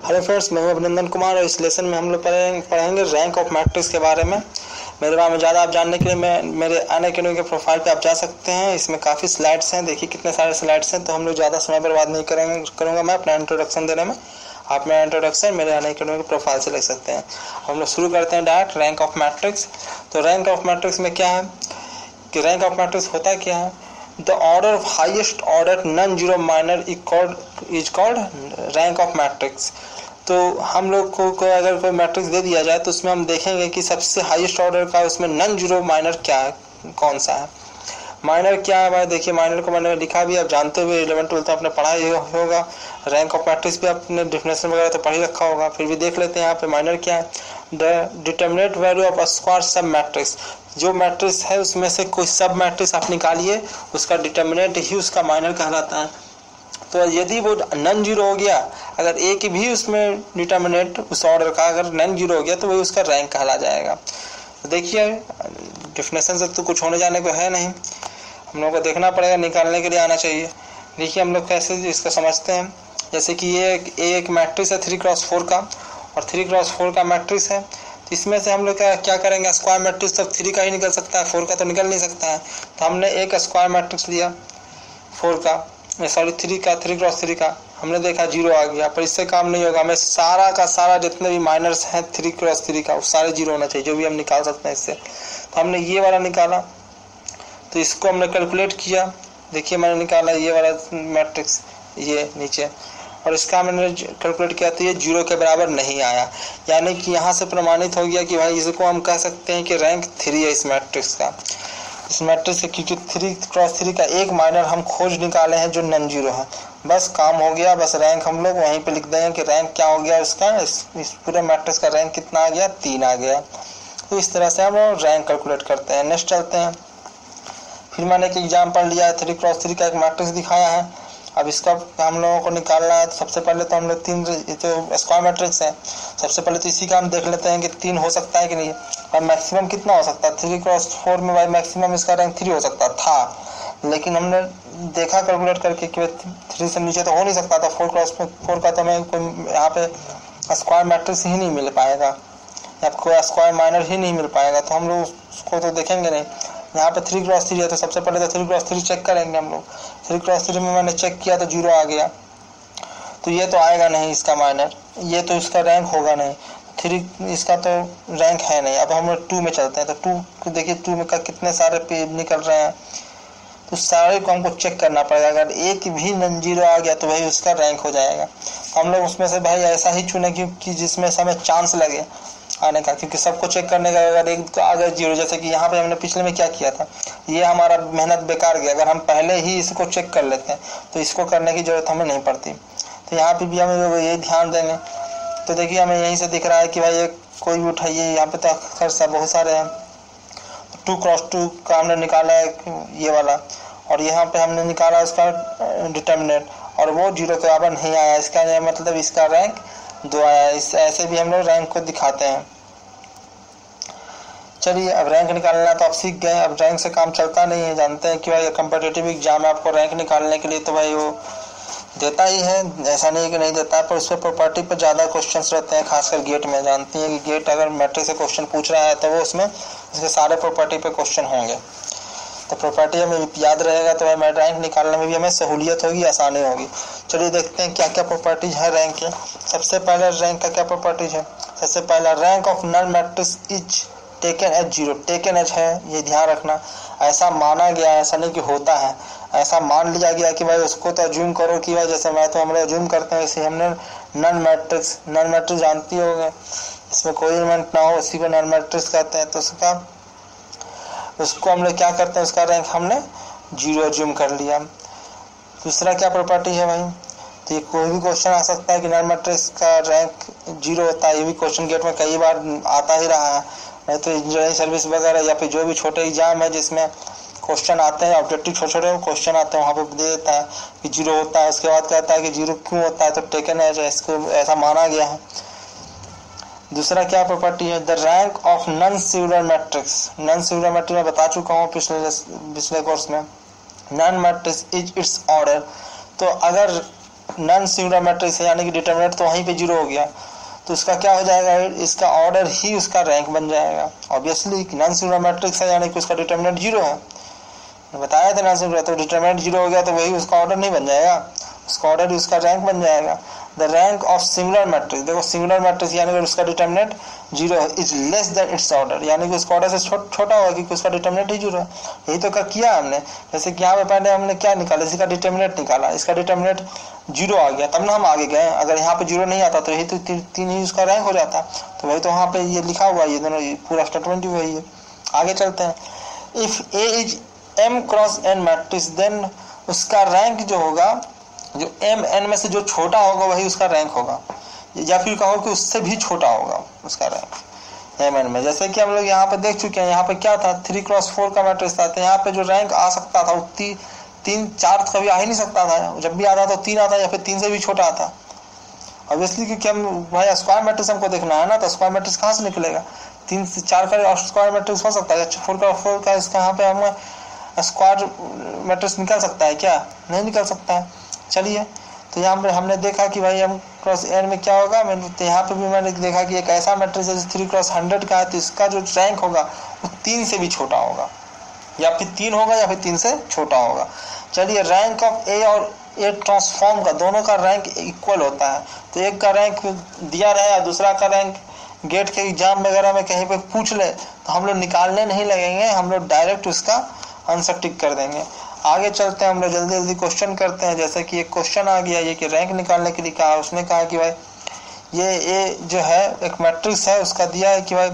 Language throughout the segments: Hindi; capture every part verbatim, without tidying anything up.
हेलो फ्रेंड्स, मैं हूं अभिनंदन कुमार और इस लेसन में हम लोग पढ़ेंगे रैंक ऑफ मैट्रिक्स के बारे में। मेरे बारे में ज़्यादा आप जानने के लिए मैं मेरे अनअकैडमी के प्रोफाइल पे आप जा सकते हैं। इसमें काफ़ी स्लाइड्स हैं, देखिए कितने सारे स्लाइड्स हैं। तो हम लोग ज़्यादा समय बर्बाद नहीं करेंगे करूँगा मैं अपना इंट्रोडक्शन देने में। आप मेरा इंट्रोडक्शन मेरे अनअकैडमी के प्रोफाइल से लिख सकते हैं। हम लोग शुरू करते हैं डायरेक्ट रैंक ऑफ मैट्रिक्स। तो रैंक ऑफ मैट्रिक्स में क्या है कि रैंक ऑफ मैट्रिक्स होता क्या है? The order of highest order non zero minor is called rank of matrix. तो हम लोग को, को अगर कोई मैट्रिक्स दे दिया जाए तो उसमें हम देखेंगे कि सबसे हाईएस्ट ऑर्डर का उसमें नॉन जीरो माइनर क्या है, कौन सा है। माइनर क्या है भाई? देखिए माइनर को मैंने लिखा भी, आप जानते हुए इलेवन ट्वेल्थ आपने पढ़ा ही होगा। रैंक ऑफ मैट्रिक्स भी आपने डिफिनेशन वगैरह तो पढ़ ही रखा होगा, फिर भी देख लेते हैं यहाँ पे माइनर क्या है। The determinant value of a square sub matrix, जो मैट्रिक्स है उसमें से कोई सब मैट्रिक्स आप निकालिए, उसका डिटरमिनेंट ही उसका माइनर कहलाता है। तो यदि वो नॉन जीरो हो गया, अगर एक भी उसमें डिटरमिनेंट उस ऑर्डर का अगर नॉन जीरो हो गया तो वही उसका रैंक कहला जाएगा। तो देखिए डिफिनेशन से तो कुछ होने जाने को है नहीं, हम लोगों को देखना पड़ेगा, निकालने के लिए आना चाहिए। देखिए हम लोग कैसे इसका समझते हैं। जैसे कि ये एक, एक मैट्रिक्स है थ्री क्रॉस फोर का, और थ्री क्रॉस फोर का मैट्रिक्स है। तो इसमें से हम लोग क्या क्या करेंगे? स्क्वायर मैट्रिक्स तो थ्री का ही निकल सकता है, फोर का तो निकल नहीं सकता है। तो हमने एक स्क्वायर मैट्रिक्स लिया फोर का, सॉरी थ्री का, थ्री क्रॉस थ्री का, हमने देखा जीरो आ गया। पर इससे काम नहीं होगा, हमें सारा का सारा जितने भी माइनर्स हैं थ्री क्रॉस थ्री का वो सारे जीरो होना चाहिए, जो भी हम निकाल सकते हैं इससे। तो हमने ये वाला निकाला, तो इसको हमने कैलकुलेट किया। देखिए मैंने निकाला ये वाला मैट्रिक्स, ये नीचे, और इसका मैंने कैलकुलेट किया तो ये जीरो के बराबर नहीं आया। यानी कि यहाँ से प्रमाणित हो गया कि भाई इसको हम कह सकते हैं कि रैंक थ्री है इस मैट्रिक्स का, इस मैट्रिक्स से, क्योंकि थ्री क्रॉस थ्री का एक माइनर हम खोज निकाले हैं जो नॉन जीरो है। बस काम हो गया, बस रैंक हम लोग वहीं पे लिख देंगे कि रैंक क्या हो गया उसका, इस, इस पूरे मैट्रिक्स का रैंक कितना आ गया, तीन आ गया। तो इस तरह से हम लोग रैंक कैलकुलेट करते हैं। नेक्स्ट चलते हैं। फिर मैंने एक एग्जाम्पल लिया है, थ्री क्रॉस थ्री का एक मैट्रिक्स दिखाया है। अब इसका हम लोगों को निकालना है। तो सबसे पहले तो हम लोग तीन, जो स्क्वायर मैट्रिक्स है, सबसे पहले तो इसी का हम देख लेते हैं कि तीन हो सकता है कि नहीं, और मैक्सिमम कितना हो सकता है। थ्री क्रॉस फोर में भाई मैक्सिमम इसका रैंक थ्री हो सकता था, लेकिन हमने देखा कैलकुलेट करके कि थ्री से नीचे तो हो नहीं सकता था। फोर क्रॉस फोर का तो हमें कोई यहाँ पे स्क्वायर मैट्रिक्स ही नहीं मिल पाएगा, या कोई स्क्वायर माइनर ही नहीं मिल पाएगा, तो हम लोग उसको तो देखेंगे नहीं। यहाँ पे थ्री क्रॉस थ्री है, तो सबसे पहले तो थ्री क्रॉस थ्री चेक करेंगे हम लोग। थ्री क्रॉस थ्री में मैंने चेक किया तो जीरो आ गया, तो ये तो आएगा नहीं इसका माइनर, ये तो इसका रैंक होगा नहीं, थ्री इसका तो रैंक है नहीं। अब हम लोग टू में चलते हैं। तो टू को देखिए, टू में का कितने सारे पेज निकल रहे हैं, तो सारे को हमको चेक करना पड़ेगा। अगर एक भी नॉन जीरो आ गया तो भाई उसका रैंक हो जाएगा। हम लोग उसमें से भाई ऐसा ही चुने कि जिसमें से हमें चांस लगे आने का, क्योंकि सबको चेक करने का अगर एक आ गया जीरो, जैसे कि यहाँ पे हमने पिछले में क्या किया था, ये हमारा मेहनत बेकार गया। अगर हम पहले ही इसको चेक कर लेते हैं तो इसको करने की जरूरत हमें नहीं पड़ती। तो यहाँ पे भी हमें यही ध्यान देंगे। तो देखिए हमें यहीं से दिख रहा है कि भाई ये कोई भी उठाइए, यहाँ पे तो अक्सर सब बहुत सारे हैं। टू क्रॉस टू का हमने निकाला है ये वाला, और यहाँ पे हमने निकाला इसका डिटर्मिनेंट, और वो जीरो के बराबर नहीं आया। इसका मतलब इसका रैंक दो आया। इस ऐसे भी हम लोग रैंक को दिखाते हैं। चलिए अब रैंक निकालना तो आप सीख गए। अब रैंक से काम चलता नहीं है, जानते हैं कि भाई कॉम्पिटिटिव एग्जाम में आपको रैंक निकालने के लिए तो भाई वो देता ही है, ऐसा नहीं कि नहीं देता है, पर उस पर प्रॉपर्टी पर ज़्यादा क्वेश्चंस रहते हैं, खासकर गेट में। जानती हैं कि गेट अगर मैट्रिक्स से क्वेश्चन पूछ रहा है तो वो उसमें उसके सारे प्रॉपर्टी पे क्वेश्चन होंगे। तो प्रॉपर्टी हमें याद रहेगा तो भाई रैंक निकालने में भी हमें सहूलियत होगी, आसानी होगी। चलिए देखते हैं क्या क्या प्रॉपर्टीज है रैंक के। सबसे पहले रैंक का क्या प्रॉपर्टीज है? सबसे पहला, rank of null matrix is taken as zero. Taken as है, ये ध्यान रखना, ऐसा माना गया है, ऐसा नहीं कि होता है, ऐसा मान लिया गया कि भाई उसको तो अज्यूम करो कि भाई जैसे मैं तो हम लोग अज्यूम करते हैं, इसे हमने नल मैट्रिक्स, नल मैट्रिक्स जानती होंगे, इसमें कोई एलिमेंट ना हो उसी को नल मैट्रिक्स कहते हैं। तो उसका उसको हम लोग क्या करते हैं, उसका रैंक हमने जीरो अज्यूम कर लिया। दूसरा क्या प्रॉपर्टी है भाई? तो ये कोई भी क्वेश्चन आ सकता है कि नल मैट्रिक्स का रैंक जीरो होता है। ये भी क्वेश्चन गेट में कई बार आता ही रहा है, नहीं तो इंजीनियरिंग सर्विस वगैरह या फिर जो भी छोटे एग्जाम है जिसमें क्वेश्चन आते हैं, ऑब्जेक्टिव छोटे छोटे क्वेश्चन आते हैं, वहाँ पे दे देता है कि जीरो होता है। उसके बाद कहता है कि जीरो क्यों होता है, तो टेकन एज है, इसको ऐसा माना गया है। दूसरा क्या प्रॉपर्टी है? The rank of non singular matrix. Non singular matrix मैं बता चुका हूँ पिछले पिछले कोर्स में। Non matrix is its order. तो अगर नॉन सिंगुलर मैट्रिक्स है, यानी कि डिटरमिनेंट तो वहीं पे जीरो हो गया, तो इसका क्या हो जाएगा, इसका ऑर्डर ही उसका रैंक बन जाएगा। ऑब्वियसली नॉन सिंगुलर मैट्रिक्स है यानी कि उसका डिटरमिनेंट जीरो है, बताया था नॉन सिंगुलर, तो डिटरमिनेंट जीरो हो गया तो वही उसका ऑर्डर नहीं बन जाएगा, उसका ऑर्डर ही उसका रैंक बन जाएगा। The rank of singular matrix, देखो सिंगुलर मैट्रिक्स यानी कि उसका डिटरमिनेंट जीरो है, is less than its order, यानी कि उसका ऑर्डर से छो, छोटा होगा क्योंकि उसका डिटरमिनेंट ही जीरो है। यही तो क्या किया हमने, जैसे कि यहाँ पे पहले हमने क्या निकाला, इसका डिटरमिनेंट निकाला, इसका डिटरमिनेंट जीरो आ गया तब ना हम आगे गए, अगर यहाँ पे जीरो नहीं आता तो यही तो ती, तीन ही उसका रैंक हो जाता, तो वही तो वहाँ पे ये लिखा हुआ है, ये दोनों पूरा स्टेटमेंट ही वही है। आगे चलते हैं, if A is M cross N matrix then उसका रैंक जो होगा, जो एम एन में से जो छोटा होगा वही उसका रैंक होगा, या फिर कहो कि उससे भी छोटा होगा उसका रैंक एम एन में। जैसे कि हम लोग यहाँ पे देख चुके हैं, यहाँ पे क्या था, थ्री क्रॉस फोर का मैट्रिक्स था, तो यहाँ पे जो रैंक आ सकता था वो ती, तीन चार कभी आ ही नहीं सकता था, जब भी आता तो तीन आता या फिर तीन से भी छोटा आता। ऑब्वियसली क्योंकि हम भाई स्क्वायर मैट्रिक्स हमको देखना है ना, तो स्क्वायर मैट्रिक्स कहाँ से निकलेगा, तीन से चार का स्क्वायर मैट्रिक्स हो सकता है, फोर का फोर का इसका यहाँ पे हम स्क्वायर मैट्रिक्स निकल सकता है क्या, नहीं निकल सकता है। चलिए, तो यहाँ पर हमने देखा कि भाई एम क्रॉस एन में क्या होगा, मैंने तो यहाँ पे भी मैंने देखा कि एक ऐसा मैट्रिक्स है जो थ्री क्रॉस हंड्रेड का है, तो इसका जो रैंक होगा वो तीन से भी छोटा होगा, या फिर तीन होगा या फिर तीन से छोटा होगा। चलिए, रैंक ऑफ ए और ए ट्रांसफॉर्म का दोनों का रैंक इक्वल होता है, तो एक का रैंक दिया रहे और दूसरा का रैंक गेट के एग्जाम वगैरह में कहीं पे पूछ ले तो हम लोग निकालने नहीं लगेंगे, हम लोग डायरेक्ट उसका आंसर टिक कर देंगे। आगे चलते हैं, हम लोग जल्दी जल्दी क्वेश्चन करते हैं। जैसे कि एक क्वेश्चन आ गया ये कि रैंक निकालने के लिए कहा, उसने कहा कि भाई ये ए जो है एक मैट्रिक्स है, उसका दिया है कि भाई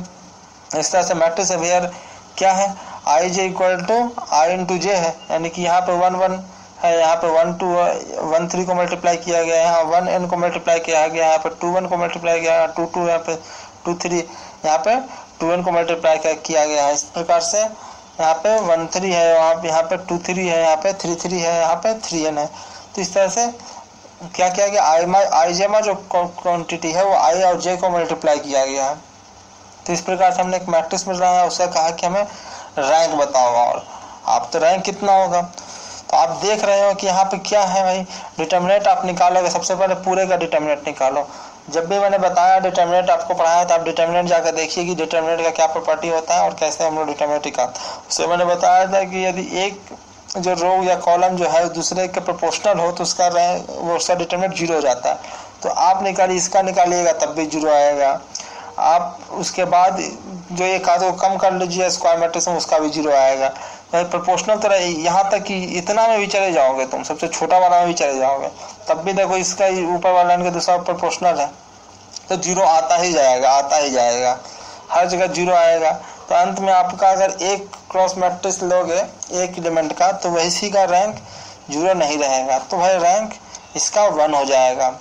इस तरह से मैट्रिक्स है, वेयर क्या है, I J equal to I into J है, यानी कि यहाँ पे वन वन है, यहाँ पे वन टू वन थ्री को मल्टीप्लाई किया गया है, यहाँ वन एन को मल्टीप्लाई किया गया, यहाँ पे टू वन को मल्टीप्लाई किया, टू टू यहाँ पे टू थ्री, यहाँ पे टू एन को मल्टीप्लाई किया गया है। इस प्रकार से यहाँ पे वन थ्री है, वहाँ पे यहाँ पे टू थ्री है, यहाँ पे थ्री थ्री है, यहाँ पे थ्री एन है। तो इस तरह से क्या किया गया, आई माई आई जे में जो क्वांटिटी है वो आई और जे को मल्टीप्लाई किया गया है। तो इस प्रकार से हमने एक मैट्रिक्स मिल रहा है, उसका कहा कि हमें रैंक बताओ, और आप तो रैंक कितना होगा। तो आप देख रहे हो कि यहाँ पे क्या है भाई, डिटरमिनेंट आप निकालोगे, सबसे पहले पूरे का डिटरमिनेंट निकालो। जब भी मैंने बताया डिटरमिनेंट आपको पढ़ाया था, आप डिटरमिनेंट जाकर देखिए कि डिटरमिनेंट का क्या प्रॉपर्टी होता है और कैसे हम लोग डिटरमिनेंट निकालते हैं। उससे मैंने बताया था कि यदि एक जो रो या कॉलम जो है दूसरे के प्रोपोर्शनल हो तो उसका रैंक वो उसका डिटरमिनेंट जीरो हो जाता है। तो आप निकालिए, इसका निकालिएगा तब भी जीरो आएगा। आप उसके बाद जो एक आधे को कम कर लीजिए स्क्वायर मैट्रिक्स में, उसका भी जीरो आएगा। भाई प्रोपोर्शनल तो यहाँ तक कि इतना में भी चले जाओगे तुम, सबसे छोटा वाला में भी चले जाओगे, तब भी देखो इसका ऊपर वाला लाइन का दूसरा प्रोपोर्शनल है तो जीरो आता ही जाएगा, आता ही जाएगा, हर जगह जीरो आएगा। तो अंत में आपका अगर एक क्रॉस मैट्रिक्स लोगे एक एलिमेंट का तो वैसी का रैंक जीरो नहीं रहेगा, तो भाई रैंक इसका वन हो जाएगा।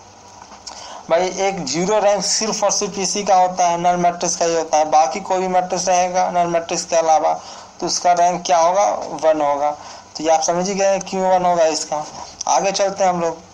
भाई एक जीरो रैंक सिर्फ और सिर्फ इसी का होता है, नल मैट्रिक्स का ही होता है। बाकी कोई भी मैट्रिक्स रहेगा नल मैट्रिक्स के अलावा तो उसका रैंक क्या होगा, वन होगा। तो ये आप समझ ही गए क्यों वन होगा इसका। आगे चलते हैं हम लोग,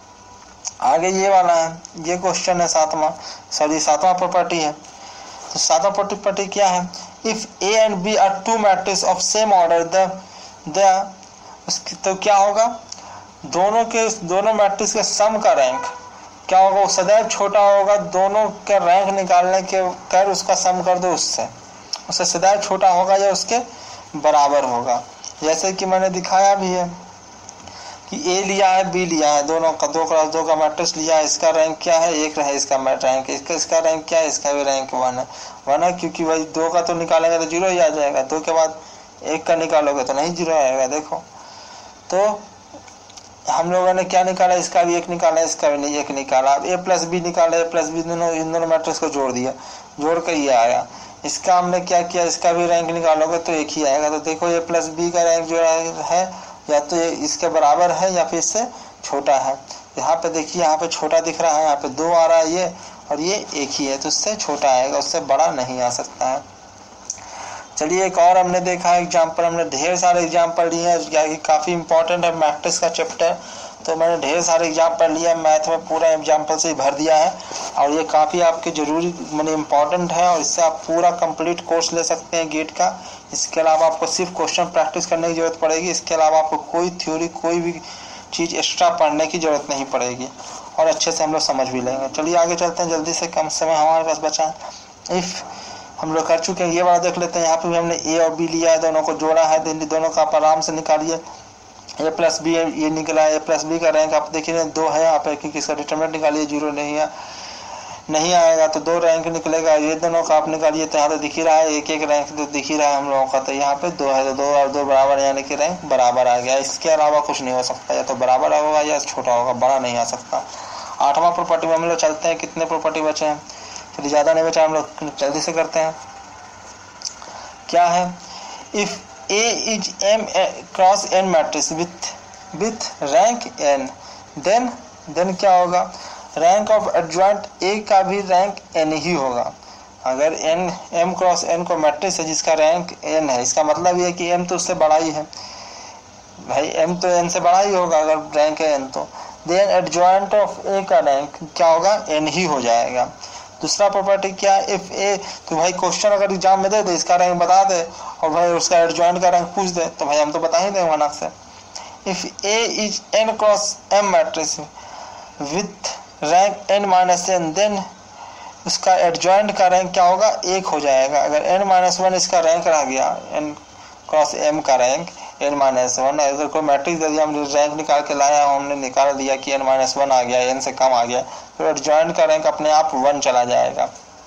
आगे ये वाला है, ये क्वेश्चन है सातवां, सॉरी सातवां प्रॉपर्टी है। तो सातवां प्रॉपर्टी क्या है, if A and B are two matrix of same order the the तो क्या होगा, दोनों के दोनों मैट्रिक्स के सम का रैंक क्या होगा, वो सदैव छोटा होगा। दोनों के रैंक निकालने के कर उसका सम कर दो, उससे उससे सदैव छोटा होगा या उसके बराबर होगा। जैसे कि मैंने दिखाया भी है कि ए लिया है बी लिया है, दोनों का दो क्रॉस दो का मैट्रिक्स लिया है, इसका रैंक क्या है, एक रहे इसका मैट रैंक, इसका इसका रैंक क्या है, इसका भी रैंक वन है वन है क्योंकि भाई दो का तो निकालेंगे तो जीरो ही आ जाएगा, दो के बाद एक का निकालोगे तो नहीं जीरो आएगा। देखो तो हम लोगों ने क्या निकाला, इसका भी एक निकाला, इसका भी नहीं एक निकाला। अब ए प्लस बी निकाला, ए प्लस बी दोनों इन दोनों मैट्रिक्स को जोड़ दिया, जोड़ कर ये आया। इसका हमने क्या किया, इसका भी रैंक निकालोगे तो एक ही आएगा। तो देखो ए प्लस बी का रैंक जो है या तो ये इसके बराबर है या फिर इससे छोटा है। यहाँ पे देखिए, यहाँ पे छोटा दिख रहा है, यहाँ पे दो आ रहा है ये, और ये एक ही है तो इससे छोटा आएगा, उससे बड़ा नहीं आ सकता है। चलिए एक और हमने देखा एग्जाम्पल, हमने ढेर सारे एग्जाम्पल लिए हैं क्या कि काफ़ी इंपॉर्टेंट है मैट्रिक्स का चैप्टर, तो मैंने ढेर सारे एग्जाम्पल लिया, मैथ में पूरा एग्जाम्पल से ही भर दिया है और ये काफ़ी आपके ज़रूरी मैंने इम्पॉर्टेंट है और इससे आप पूरा कंप्लीट कोर्स ले सकते हैं गेट का। इसके अलावा आपको सिर्फ क्वेश्चन प्रैक्टिस करने की ज़रूरत पड़ेगी, इसके अलावा आपको कोई थ्योरी कोई भी चीज़ एक्स्ट्रा पढ़ने की ज़रूरत नहीं पड़ेगी और अच्छे से हम लोग समझ भी लेंगे। चलिए आगे चलते हैं जल्दी से, कम समय हमारे पास बचा है। इफ़ हम लोग कर चुके हैं, ये वाला देख लेते हैं। यहाँ पे भी हमने ए और बी लिया है, दोनों को जोड़ा है, दोनों का आप आराम से निकालिए। ए प्लस बी ये निकला है, ए प्लस बी का रैंक आप देखिए दो है यहाँ पे, क्योंकि इसका डिटरमिनेंट निकालिए, जीरो नहीं है, नहीं आएगा तो दो रैंक निकलेगा। ये दोनों का आप निकालिए तो यहाँ तो दिख ही रहा है, एक एक रैंक तो दिख ही रहा है हम लोगों का, तो यहाँ पे दो है तो दो और दो बराबर, यानी कि रैंक बराबर आ गया। इसके अलावा कुछ नहीं हो सकता, या तो बराबर होगा या छोटा होगा, बड़ा नहीं आ सकता। आठवां प्रॉपर्टी में हम लोग चलते हैं, कितने प्रॉपर्टी बचे हैं, चलिए ज़्यादा नहीं बचा, हम लोग जल्दी से करते हैं। क्या है, if A is M cross N matrix with with rank N, then then क्या होगा, रैंक ऑफ एडजॉइंट ए का भी रैंक एन ही होगा। अगर एन एम क्रॉस एन को मैट्रिक्स है जिसका रैंक एन है, इसका मतलब ये है कि एम तो उससे बड़ा ही है भाई, एम तो एन से बड़ा ही होगा अगर रैंक है एन, तो देन एडजॉइंट ऑफ ए का रैंक क्या होगा, एन ही हो जाएगा। दूसरा प्रॉपर्टी क्या है, इफ ए, तो भाई क्वेश्चन अगर एग्जाम में दे दे इसका रैंक बता दे और भाई उसका एडजॉइंट का रैंक पूछ दे तो भाई हम तो बता ही देंगे मनक से। If A is N cross M matrix with rank N minus N, then उसका एडजॉइंट का रैंक क्या होगा, एक हो जाएगा। अगर एन माइनस वन इसका रैंक रह गया, एन क्रॉस एम का रैंक एन माइनस वन, अगर कोई मैट्रिक्स दे दिया, हमने रैंक निकाल के लाया, हमने निकाल दिया कि एन माइनस वन आ गया, एन से कम आ गया, तो एडजॉइंट का रैंक अपने आप वन चला जाएगा।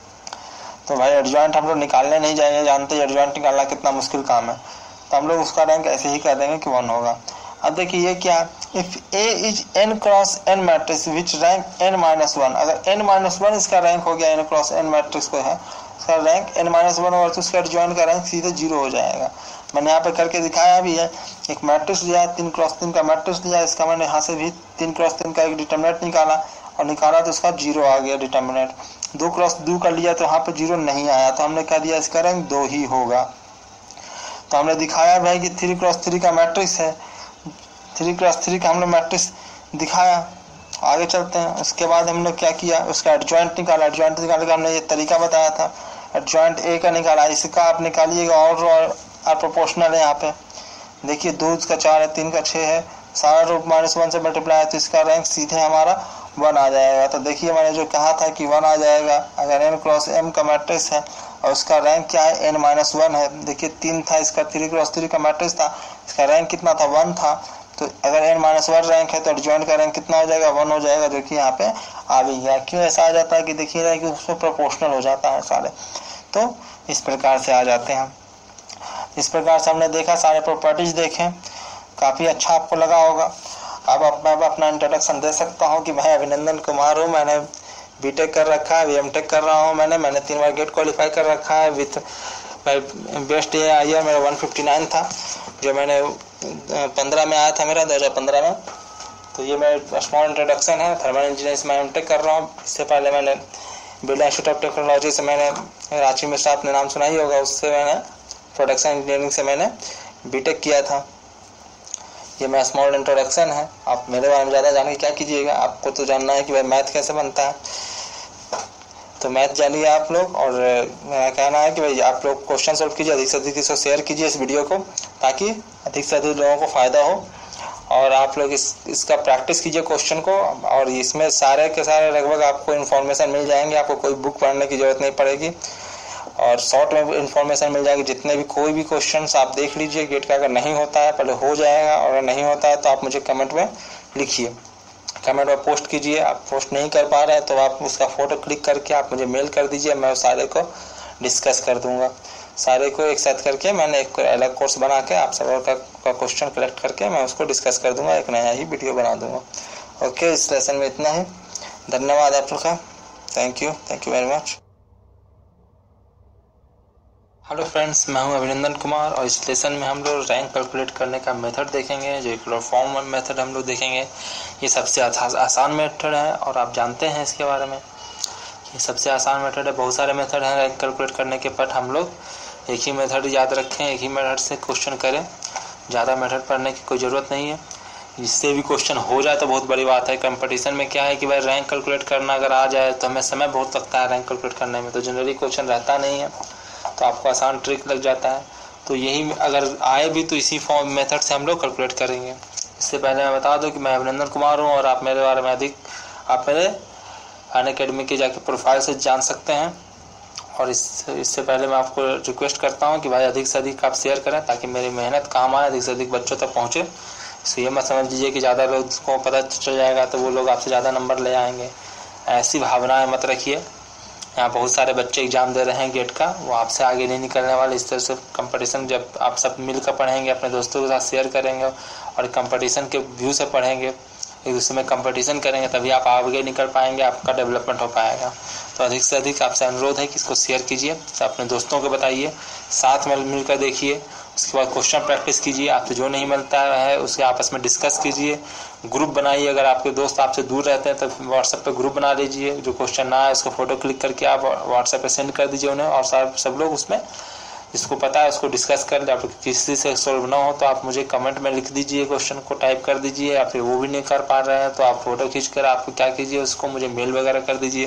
तो भाई एडजॉइंट हम लोग निकालने नहीं जाएंगे, जानते हैं एडजॉइंट निकालना कितना मुश्किल काम है, तो हम लोग उसका रैंक ऐसे ही कर देंगे कि वन होगा। अब देखिए ये क्या, if A is N cross N matrix which rank N minus one, अगर एन माइनस वन इसका रैंक हो गया, एन क्रॉस एन मैट्रिक्स को है, उसका रैंक एन माइनस वन और तो उसका एडजॉइंट का रैंक सीधे जीरो हो जाएगा। मैंने यहाँ पे करके दिखाया भी है, एक मैट्रिक्स लिया, तीन क्रॉस तीन का मैट्रिक्स लिया, इसका मैंने यहाँ से भी तीन क्रॉस तीन का एक डिटरमिनेंट निकाला और निकाला तो उसका जीरो आ गया डिटरमिनेंट। दो क्रॉस दो का लिया तो यहाँ पे जीरो नहीं आया, तो हमने कह दिया इसका रैंक दो ही होगा। तो हमने दिखाया भाई कि थ्री क्रॉस थ्री का मैट्रिक्स है, थ्री क्रॉस थ्री का हमने मैट्रिक्स दिखाया। आगे चलते हैं, उसके बाद हमने क्या किया, उसका एडजॉइंट निकाला, एडजॉइंट निकालने का हमने ये तरीका बताया था, एडजॉइंट ए का निकाला, इसका आप निकालिएगा और और प्रोपोर्शनल है। यहाँ पे देखिए दो का चार है, तीन का छः है, सारा रूप माइनस वन से मल्टीप्लाई है, तो इसका रैंक सीधे हमारा वन आ जाएगा। तो देखिए मैंने जो कहा था कि वन आ जाएगा, अगर एन क्रॉस एम का मैट्रिक्स है और उसका रैंक क्या है, एन माइनस वन है। देखिए तीन था, इसका थ्री क्रॉस थ्री का मैट्रिक्स था, इसका रैंक कितना था, वन था, तो अगर एन माइनस वन रैंक है तो एडजॉइंट का रैंक कितना हो जाएगा, वन हो जाएगा, जो कि यहाँ पे आ भी गया। क्यों ऐसा आ जाता है कि देखिए रहा है कि उसमें प्रोपोर्शनल हो जाता है सारे, तो इस प्रकार से आ जाते हैं। इस प्रकार से हमने देखा, सारे प्रॉपर्टीज देखें, काफ़ी अच्छा आपको लगा होगा। अब मैं अपना इंट्रोडक्शन दे सकता हूँ कि मैं अभिनंदन कुमार हूँ, मैंने बीटेक कर रखा है, एमटेक कर रहा हूँ, मैंने मैंने तीन बार गेट क्वालिफाई कर रखा है, विथ बेस्ट ईयर मेरा वन फिफ्टी नाइन था, जो मैंने पंद्रह में आया था मेरा, दो हज़ार पंद्रह में। तो ये मेरा स्मॉल इंट्रोडक्शन है। थर्मल इंजीनियरिंग में एमटेक कर रहा हूँ। इससे पहले मैंने बिरला इंस्टीट्यूट ऑफ टेक्नोलॉजी से मैंने, रांची में से आपने नाम सुना ही होगा, उससे मैंने प्रोडक्शन इंजीनियरिंग से मैंने बीटेक किया था। ये मेरा स्मॉल इंट्रोडक्शन है। आप मेरे बारे में ज़्यादा जानने क्या कीजिएगा, आपको तो जानना है कि भाई मैथ कैसे बनता है, तो मैथ जानिए आप लोग। और मेरा कहना है कि भाई आप लोग क्वेश्चन सॉल्व कीजिए, अधिक से अधिक इसको शेयर कीजिए इस वीडियो को, ताकि अधिक से अधिक लोगों को फ़ायदा हो। और आप लोग इस इसका प्रैक्टिस कीजिए क्वेश्चन को, और इसमें सारे के सारे लगभग आपको इन्फॉर्मेशन मिल जाएंगे, आपको कोई बुक पढ़ने की ज़रूरत नहीं पड़ेगी और शॉर्ट में इन्फॉर्मेशन मिल जाएगी। जितने भी कोई भी क्वेश्चंस आप देख लीजिए गेट का, अगर नहीं होता है पहले हो जाएगा, और अगर नहीं होता है तो आप मुझे कमेंट में लिखिए, कमेंट में पोस्ट कीजिए। आप पोस्ट नहीं कर पा रहे हैं तो आप उसका फ़ोटो क्लिक करके आप मुझे मेल कर दीजिए, मैं उस सारे को डिस्कस कर दूंगा। सारे को एक साथ करके मैंने एक अलग कोर्स बना के आप सब का क्वेश्चन कलेक्ट करके मैं उसको डिस्कस कर दूंगा, एक नया ही वीडियो बना दूंगा। ओके, इस लेसन में इतना ही। धन्यवाद आप लोग का, thank you thank you very much. Hello friends, मैं हूं अभिनंदन कुमार और इस लेसन में हम लोग रैंक कैलकुलेट करने का मेथड देखेंगे, जो एक फॉर्म मेथड हम लोग देखेंगे। ये सबसे आसान मेथड है और आप जानते हैं इसके बारे में, ये सबसे आसान मेथड है। बहुत सारे मेथड हैं रैंक कैलकुलेट करने के, बट हम लोग एक ही मेथड याद रखें, एक ही मेथड से क्वेश्चन करें, ज़्यादा मेथड पढ़ने की कोई ज़रूरत नहीं है। जिससे भी क्वेश्चन हो जाए तो बहुत बड़ी बात है। कंपटीशन में क्या है कि भाई रैंक कैलकुलेट करना अगर आ जाए तो हमें समय बहुत लगता है रैंक कैलकुलेट करने में, तो जनरली क्वेश्चन रहता नहीं है, तो आपको आसान ट्रिक लग जाता है। तो यही अगर आए भी तो इसी फॉर्म मेथड से हम लोग कैलकुलेट करेंगे। इससे पहले मैं बता दूं कि मैं अभिनंदन कुमार हूं और आप मेरे बारे में अधिक आप मेरे अनअकैडमी के जाके प्रोफाइल से जान सकते हैं। और इस इससे पहले मैं आपको रिक्वेस्ट करता हूं कि भाई अधिक से अधिक आप शेयर करें ताकि मेरी मेहनत काम आए, अधिक से अधिक बच्चों तक पहुँचे। इसलिए ये मत समझ लीजिए कि ज़्यादा लोग को पता चल जाएगा तो वो लोग आपसे ज़्यादा नंबर ले आएंगे, ऐसी भावनाएँ मत रखिए। यहाँ बहुत सारे बच्चे एग्जाम दे रहे हैं गेट का, वो आपसे आगे नहीं निकलने वाले। इस तरह से कंपटीशन जब आप सब मिलकर पढ़ेंगे, अपने दोस्तों के साथ शेयर करेंगे और कंपटीशन के व्यू से पढ़ेंगे, एक दूसरे में कंपटीशन करेंगे, तभी आप आगे निकल पाएंगे, आपका डेवलपमेंट हो पाएगा। तो अधिक से अधिक आपसे अनुरोध है कि इसको शेयर कीजिए, अपने दोस्तों को बताइए, साथ में मिलकर देखिए। उसके बाद क्वेश्चन प्रैक्टिस कीजिए, आपसे जो नहीं मिलता है उसके आपस में डिस्कस कीजिए, ग्रुप बनाइए। अगर आपके दोस्त आपसे दूर रहते हैं तो व्हाट्सएप पे ग्रुप बना लीजिए, जो क्वेश्चन ना है उसको फोटो क्लिक करके आप व्हाट्सएप पे सेंड कर दीजिए उन्हें, और सब सब लोग उसमें जिसको पता है उसको डिस्कस कर ले। आप किसी से सॉल्व ना हो तो आप मुझे कमेंट में लिख दीजिए, क्वेश्चन को टाइप कर दीजिए, या फिर वो भी नहीं कर पा रहे हैं तो आप फोटो खींच कर आपको क्या कीजिए, उसको मुझे मेल वगैरह कर दीजिए,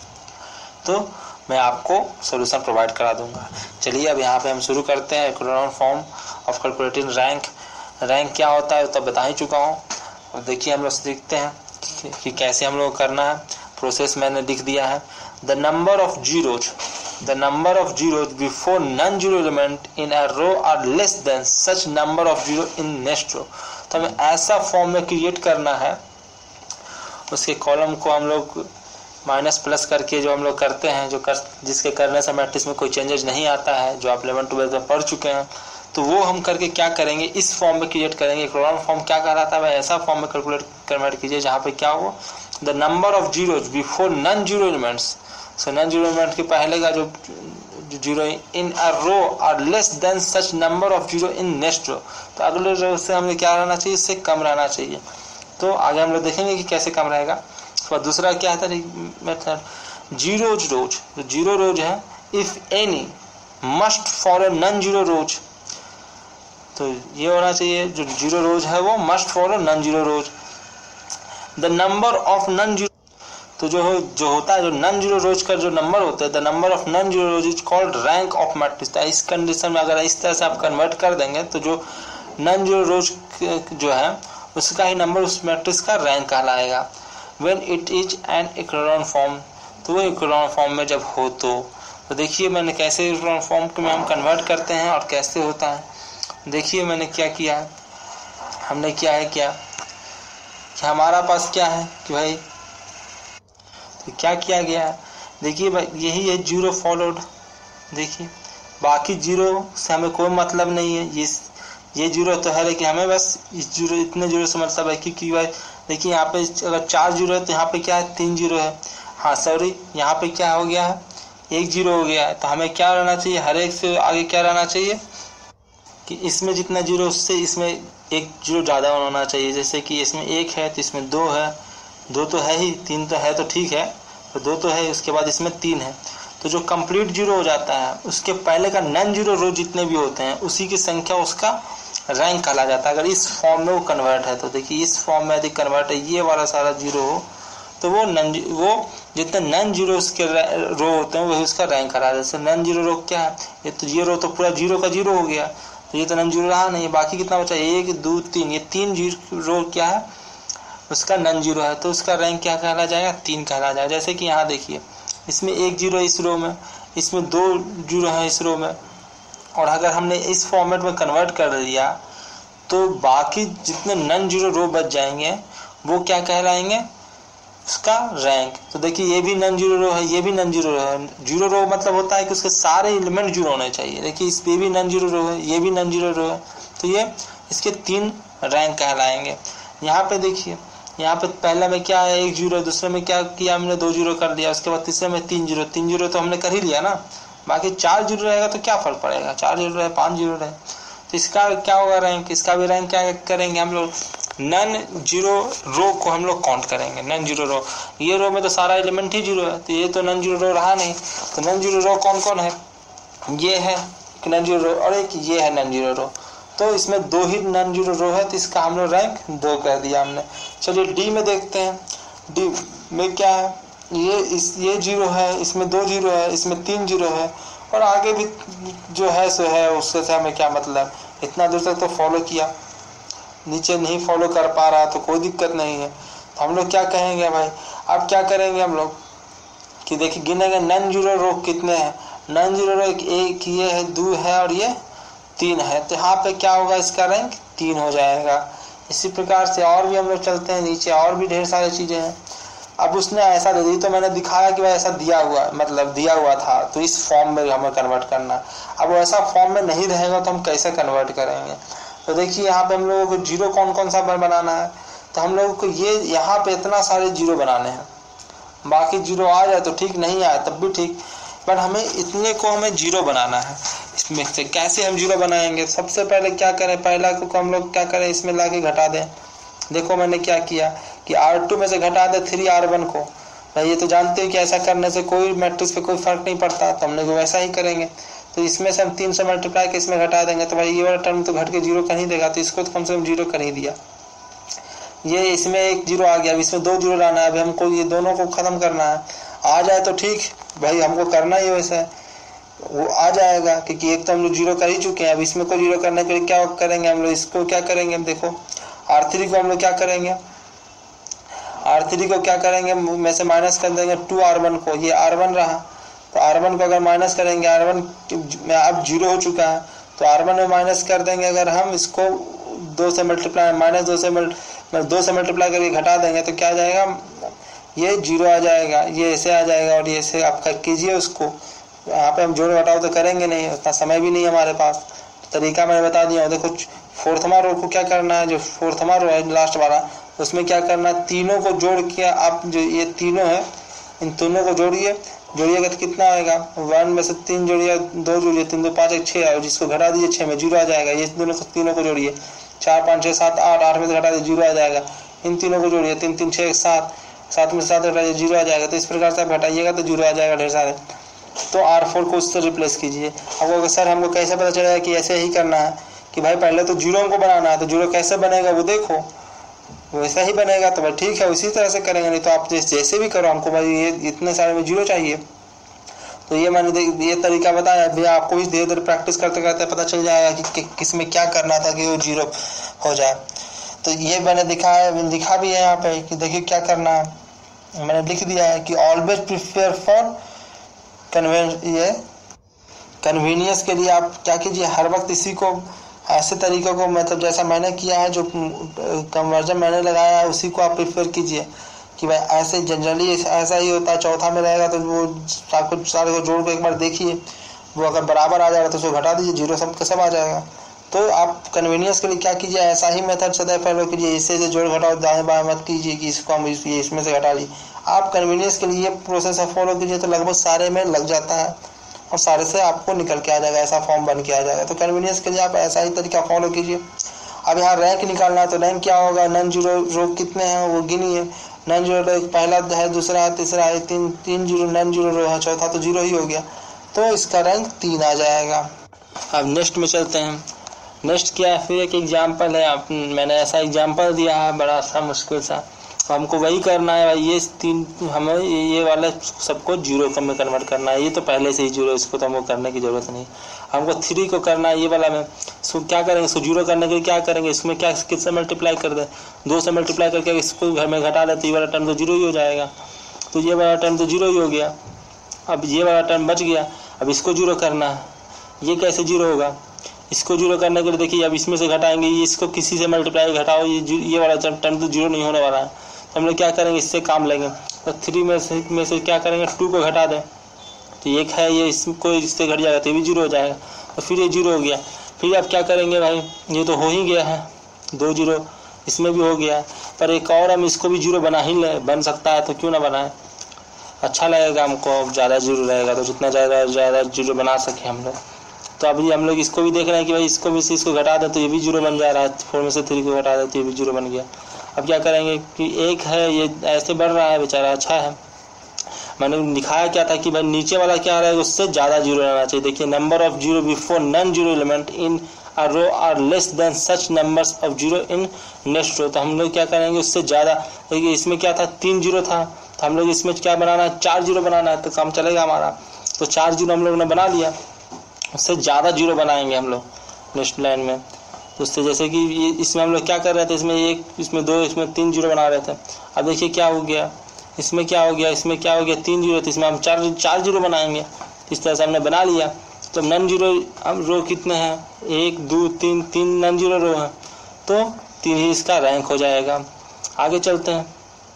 तो मैं आपको सोल्यूशन प्रोवाइड करा दूंगा। चलिए अब यहाँ पे हम शुरू करते हैं। Echelon form of calculating rank. Rank क्या होता है तो बता ही चुका हूँ। अब देखिए हम लोग सीखते हैं कि, कि कैसे हम लोग करना है। प्रोसेस मैंने लिख दिया है। The number of zeros the number of zeros before non zero element in a row are less than such number of zero in next row. तो हमें ऐसा फॉर्म में क्रिएट करना है, उसके कॉलम को हम लोग माइनस प्लस करके जो हम लोग करते हैं, जो कर जिसके करने से मैट्रिक्स में कोई चेंजेस नहीं आता है, जो आप इलेवन ट्वेल्थ में पढ़ चुके हैं, तो वो हम करके क्या करेंगे, इस फॉर्म में क्रिएट करेंगे। एक्रोनॉम फॉर्म क्या कहलाता है, ऐसा फॉर्म में कैलकुलेट कन्वर्ट कीजिए जहाँ पे क्या हो, the number of zeros before non zero elements. So non zero element के पहले का जो zero in a row are less than such number of zero in next row. तो अगले रो से हमें क्या रहना चाहिए, इससे कम रहना चाहिए। तो आगे हम लोग देखेंगे कि कैसे कम रहेगा। और दूसरा क्या है मेथड, जीरोज रोज। जो जीरो रोज है, if any must for a non zero rows. तो ये होना चाहिए, जो जीरो रोज है वो must for a non zero rows. The number of non zero, तो जो हो जो होता है जो नॉन जीरो रोज का जो नंबर होता है, the number of non zero rows is called rank of matrix. इस कंडीशन में अगर इस तरह से आप कन्वर्ट कर देंगे तो जो नॉन जीरो रोज जो है उसका ही नंबर उस मैट्रिक्स का रैंक कहलाएगा। When it is an echelon form, तो वो echelon form में जब हो तो तो देखिए मैंने कैसे echelon form में हम कन्वर्ट करते हैं और कैसे होता है। देखिए मैंने क्या किया है, हमने क्या है क्या कि हमारा पास क्या है कि भाई तो क्या किया गया है, देखिए भाई यही है जीरो फॉलोड। देखिए बाकी जीरो से हमें कोई मतलब नहीं है, ये ये जीरो तो है लेकिन हमें बस इस जीरो इतने जीरो से मतलब है क्योंकि भाई देखिए यहाँ पे अगर चार जीरो है तो यहाँ पे क्या है, तीन जीरो है। हाँ सॉरी, यहाँ पे क्या हो गया है, एक जीरो हो गया है। तो हमें क्या रहना चाहिए, हर एक से आगे क्या रहना चाहिए कि इसमें जितना जीरो उससे इसमें एक जीरो ज़्यादा होना चाहिए। जैसे कि इसमें एक है तो इसमें दो है, दो तो है ही, तीन तो है तो ठीक है, तो दो तो है, उसके बाद इसमें तीन है। तो जो कंप्लीट जीरो हो जाता है उसके पहले का नॉन जीरो रो जितने भी होते हैं उसी की संख्या उसका रैंक कहा जाता है। अगर इस फॉर्म में वो कन्वर्ट है तो देखिए इस फॉर्म में यदि कन्वर्ट है, ये वाला सारा जीरो हो तो वो नन वो जितने नॉन जीरो उसके रो होते हैं वही उसका रैंक कहा जाता है। जैसे नॉन जीरो रो क्या है, ये तो ये रो तो पूरा जीरो का जीरो हो गया, तो ये तो नॉन जीरो रहा नहीं। बाकी कितना बचा, एक दो तीन, ये तीन जीरो रो क्या है उसका नॉन जीरो है, तो उसका रैंक क्या कहला जाएगा, तीन कहला जाएगा। जैसे कि यहाँ देखिए इसमें एक जीरो इस रो में, इसमें दो जीरो है इस रो में, और अगर हमने इस फॉर्मेट में कन्वर्ट कर दिया तो बाकी जितने नॉन जीरो रो बच जाएंगे वो क्या कहलाएंगे, उसका रैंक। तो देखिए ये भी नॉन जीरो रो है, ये भी नॉन जीरो रो है। जीरो रो मतलब होता है कि उसके सारे एलिमेंट जीरो होने चाहिए। देखिए इस पे भी नॉन जीरो रो है, ये भी नॉन जीरो रो है, तो ये इसके तीन रैंक कहलाएंगे। यहाँ पे देखिए यहाँ पे पहला में क्या है, एक जीरो, दूसरे में क्या किया हमने, दो जीरो कर लिया, उसके बाद तीसरे में तीन जीरो, तीन जीरो तो हमने कर ही लिया ना। बाकी चार जीरो रहेगा तो क्या फर्क पड़ेगा, चार जीरो रहे पाँच जीरो रहे, तो इसका क्या होगा रैंक, इसका भी रैंक क्या करेंगे हम लोग, नॉन जीरो रो को हम लोग काउंट करेंगे। नॉन जीरो रो, ये रो में तो सारा एलिमेंट ही जीरो है, तो ये तो नॉन जीरो रो रहा नहीं। तो नॉन जीरो रो कौन कौन है, ये है नॉन जीरो रो और एक ये है नॉन जीरो रो, तो इसमें दो ही नॉन जीरो रो है, तो इसका हम लोग रैंक दो कर दिया हमने। चलिए डी में देखते हैं, डी में क्या है, ये इस ये जीरो है, इसमें दो जीरो है, इसमें तीन जीरो है, और आगे भी जो है सो है, उससे से हमें क्या मतलब, इतना दूर तक तो फॉलो किया। नीचे नहीं फॉलो कर पा रहा तो कोई दिक्कत नहीं है। तो हम लोग क्या कहेंगे भाई, अब क्या करेंगे हम लोग कि देखिए गिनेंगे नॉन जीरो रो कितने हैं। नॉन जीरो रो एक, एक ये है, दो है और ये तीन है। तो यहाँ पे क्या होगा, इसका रैंक तीन हो जाएगा। इसी प्रकार से और भी हम लोग चलते हैं नीचे, और भी ढेर सारी चीज़ें हैं। अब उसने ऐसा दे दी तो मैंने दिखाया कि भाई ऐसा दिया हुआ मतलब दिया हुआ था, तो इस फॉर्म में हमें कन्वर्ट करना। अब ऐसा फॉर्म में नहीं रहेगा तो हम कैसे कन्वर्ट करेंगे। तो देखिए यहाँ पे हम लोगों को जीरो कौन कौन सा बनाना है। तो हम लोगों को ये यहाँ पे इतना सारे जीरो बनाने हैं, बाकी जीरो आ जाए तो ठीक, नहीं आए तब भी ठीक, पर हमें इतने को हमें जीरो बनाना है। इसमें से कैसे हम जीरो बनाएंगे, सबसे पहले क्या करें, पहला को हम लोग क्या करें, इसमें ला के घटा दें। देखो मैंने क्या किया कि आर टू में से घटा दे थ्री आर वन को। भाई ये तो जानते हो कि ऐसा करने से कोई मैट्रिक्स पे कोई फर्क नहीं पड़ता, तो हम लोग वैसा ही करेंगे। तो इसमें से हम तीन से मल्टीप्लाई के इसमें घटा देंगे, तो भाई ये वाला टर्म तो घट के जीरो कर ही देगा, तो इसको तो कम से कम जीरो कर ही दिया। ये इसमें एक जीरो आ गया, अब इसमें दो जीरो लाना है। अभी हमको ये दोनों को ख़त्म करना है, आ जाए तो ठीक, भाई हमको करना ही वैसा है, वो आ जाएगा, क्योंकि एक तो हम लोग जीरो कर ही चुके हैं। अब इसमें को जीरो करने के लिए क्या करेंगे हम लोग, इसको क्या करेंगे, हम देखो आर थ्री को हम लोग क्या करेंगे, आर थ्री को क्या करेंगे, में से माइनस कर देंगे टू आर वन को, ये आर वन रहा, तो आर वन को अगर माइनस करेंगे, आर वन में अब जीरो हो चुका है, तो आर वन में माइनस कर देंगे। अगर हम इसको दो से मल्टीप्लाई माइनस दो से मल्टी दो से मल्टीप्लाई करके घटा देंगे तो क्या आ जाएगा, ये जीरो आ जाएगा, ये ऐसे आ जाएगा, और ये ऐसे आप कीजिए उसको। यहाँ पे हम जोड़ घटाओ तो करेंगे नहीं, उतना समय भी नहीं है हमारे पास, तरीका मैंने बता दिया। देखो फोर्थमा रो को क्या करना है, जो फोर्थमा रो है लास्ट वाला, उसमें क्या करना है, तीनों को जोड़ के आप जो ये तीनों है इन तीनों को जोड़िए, जोड़िएगा तो कितना आएगा, वन में से तीन जोड़िए, दो जोड़िए, तीन दो पाँच एक छः, और जिसको घटा दीजिए छः में जीरो आ जाएगा। ये दोनों को तीनों को जोड़िए, चार पाँच छः सात आठ, आठ में से घटा दीजिए जीरो आ जाएगा। इन तीनों को जोड़िए, तीन तीन छः सात, सात में से सात घटाइए जीरो आ जाएगा। तो इस प्रकार से आप घटाइएगा तो जीरो आ जाएगा ढेर सारे। तो आर फोर को उससे रिप्लेस कीजिए। अब सर हमको कैसे पता चलेगा कि ऐसे ही करना है, कि भाई पहले तो जीरो को बनाना है, तो जीरो कैसे बनेगा वो देखो, वैसा ही बनेगा। तो भाई ठीक है, उसी तरह से करेंगे, नहीं तो आप जैसे भी करो, हमको भाई ये इतने सारे में जीरो चाहिए। तो ये मैंने ये तरीका बताया भैया, आपको भी धीरे धीरे प्रैक्टिस करते करते पता चल जाएगा कि, कि किस में क्या करना था कि वो जीरो हो जाए। तो ये मैंने दिखाया दिखा भी है यहाँ पे कि देखिए क्या करना है, मैंने लिख दिया है कि ऑलवेज प्रिफेयर फॉर कन्वेंस ये कन्वीनियंस के लिए आप क्या कीजिए, हर वक्त इसी को ऐसे तरीक़ों को मतलब जैसा मैंने किया है, जो कन्वर्जन मैंने लगाया है उसी को आप प्रेफर कीजिए कि भाई ऐसे जनरली ऐसा ही होता है। चौथा में रहेगा तो वो सारे सारे को जोड़ के एक बार देखिए, वो अगर बराबर आ जाएगा तो उसको घटा दीजिए, जीरो सब का सब आ जाएगा। तो आप कन्वीनियंस के लिए क्या कीजिए, ऐसा ही मेथड सदैव फॉलो कीजिए, इससे से जोड़ घटाओ दाएं बाएं मत कीजिए कि इसको हम इस, ये इसमें से घटा ली। आप कन्वीनियंस के लिए प्रोसेस फॉलो कीजिए तो लगभग सारे में लग जाता है और सारे से आपको निकल के आ जाएगा, ऐसा फॉर्म बन के आ जाएगा। तो कन्वीनियंस के लिए आप ऐसा ही तरीका फॉलो कीजिए। अब यहाँ रैंक निकालना है, तो रैंक क्या होगा, नॉन जीरो रो कितने हैं वो गिनिए। नॉन जीरो रो पहला है, दूसरा है, तीसरा है, तीन तीन जीरो नॉन जीरो रो है, चौथा तो जीरो ही हो गया, तो इसका रैंक तीन आ जाएगा। अब नेक्स्ट में चलते हैं। नेक्स्ट क्या है, फिर एक एग्जाम्पल है, आप मैंने ऐसा एग्जाम्पल दिया है बड़ा सा मुश्किल सा, तो हमको वही करना है भाई। ये तीन हमें ये वाला सबको जीरो में कन्वर्ट करना है, ये तो पहले से ही जीरो, इसको तो हमको करने की ज़रूरत नहीं। हमको थ्री को करना है, ये वाला में इसको क्या करेंगे, इसको जीरो करने के लिए क्या करेंगे, इसमें क्या किससे मल्टीप्लाई कर दें, दो से मल्टीप्लाई करके इसको घर में घटा लेते, ये वाला टर्म तो जीरो ही हो जाएगा, तो ये वाला टर्म तो जीरो ही हो गया। अब ये वाला टर्म बच गया, अब इसको जीरो करना है। ये कैसे जीरो होगा, इसको जीरो करने के लिए देखिए अब इसमें से घटाएंगे, ये इसको किसी से मल्टीप्लाई घटाओ, ये ये वाला टर्म तो जीरो नहीं होने वाला है, तो हम लोग क्या करेंगे, इससे काम लेंगे। तो थ्री में से में से क्या करेंगे, टू को घटा दें, तो एक है ये, इसको इससे घट जाएगा तो ये भी जीरो हो जाएगा, तो फिर ये जीरो हो गया। फिर अब क्या करेंगे भाई, ये तो हो ही गया है, दो जीरो इसमें भी हो गया है, पर एक और हम इसको भी जीरो बना ही ले, बन सकता है, तो क्यों ना बनाए, अच्छा लगेगा हमको, ज़्यादा जीरो रहेगा तो जितना ज़्यादा ज़्यादा जीरो बना सके हम लोग। तो अभी हम लोग इसको भी देख रहे हैं कि भाई इसको भी इसको घटा दें तो ये भी जीरो बन जा रहा है, फोर में से थ्री को घटा दें तो ये भी जीरो बन गया। अब क्या करेंगे कि एक है ये ऐसे बढ़ रहा है बेचारा, अच्छा है, मैंने दिखाया क्या था कि भाई नीचे वाला क्या रहेगा उससे ज़्यादा जीरो रहना चाहिए। देखिए number of zero before non zero element in a row are less than such numbers of zero in next row. तो हम लोग क्या करेंगे उससे ज़्यादा, देखिए इसमें क्या था, तीन जीरो था, तो हम लोग इसमें क्या बनाना है, चार जीरो बनाना है, तो काम चलेगा हमारा। तो चार जीरो हम लोग ने बना लिया, उससे ज़्यादा जीरो बनाएंगे हम लोग नेक्स्ट लाइन में। दोस्तों जैसे कि ये इसमें हम लोग क्या कर रहे थे, इसमें एक, इसमें दो, इसमें तीन जीरो बना रहे थे। अब देखिए क्या हो गया, इसमें क्या हो गया, इसमें क्या हो गया, तीन जीरो, तो इसमें हम चार चार जीरो बनाएंगे। इस तरह से हमने बना लिया। तो नन जीरो अब रो कितने हैं, एक दो तीन, तीन नन जीरो रो है, तो तीन ही इसका रैंक हो जाएगा। आगे चलते हैं,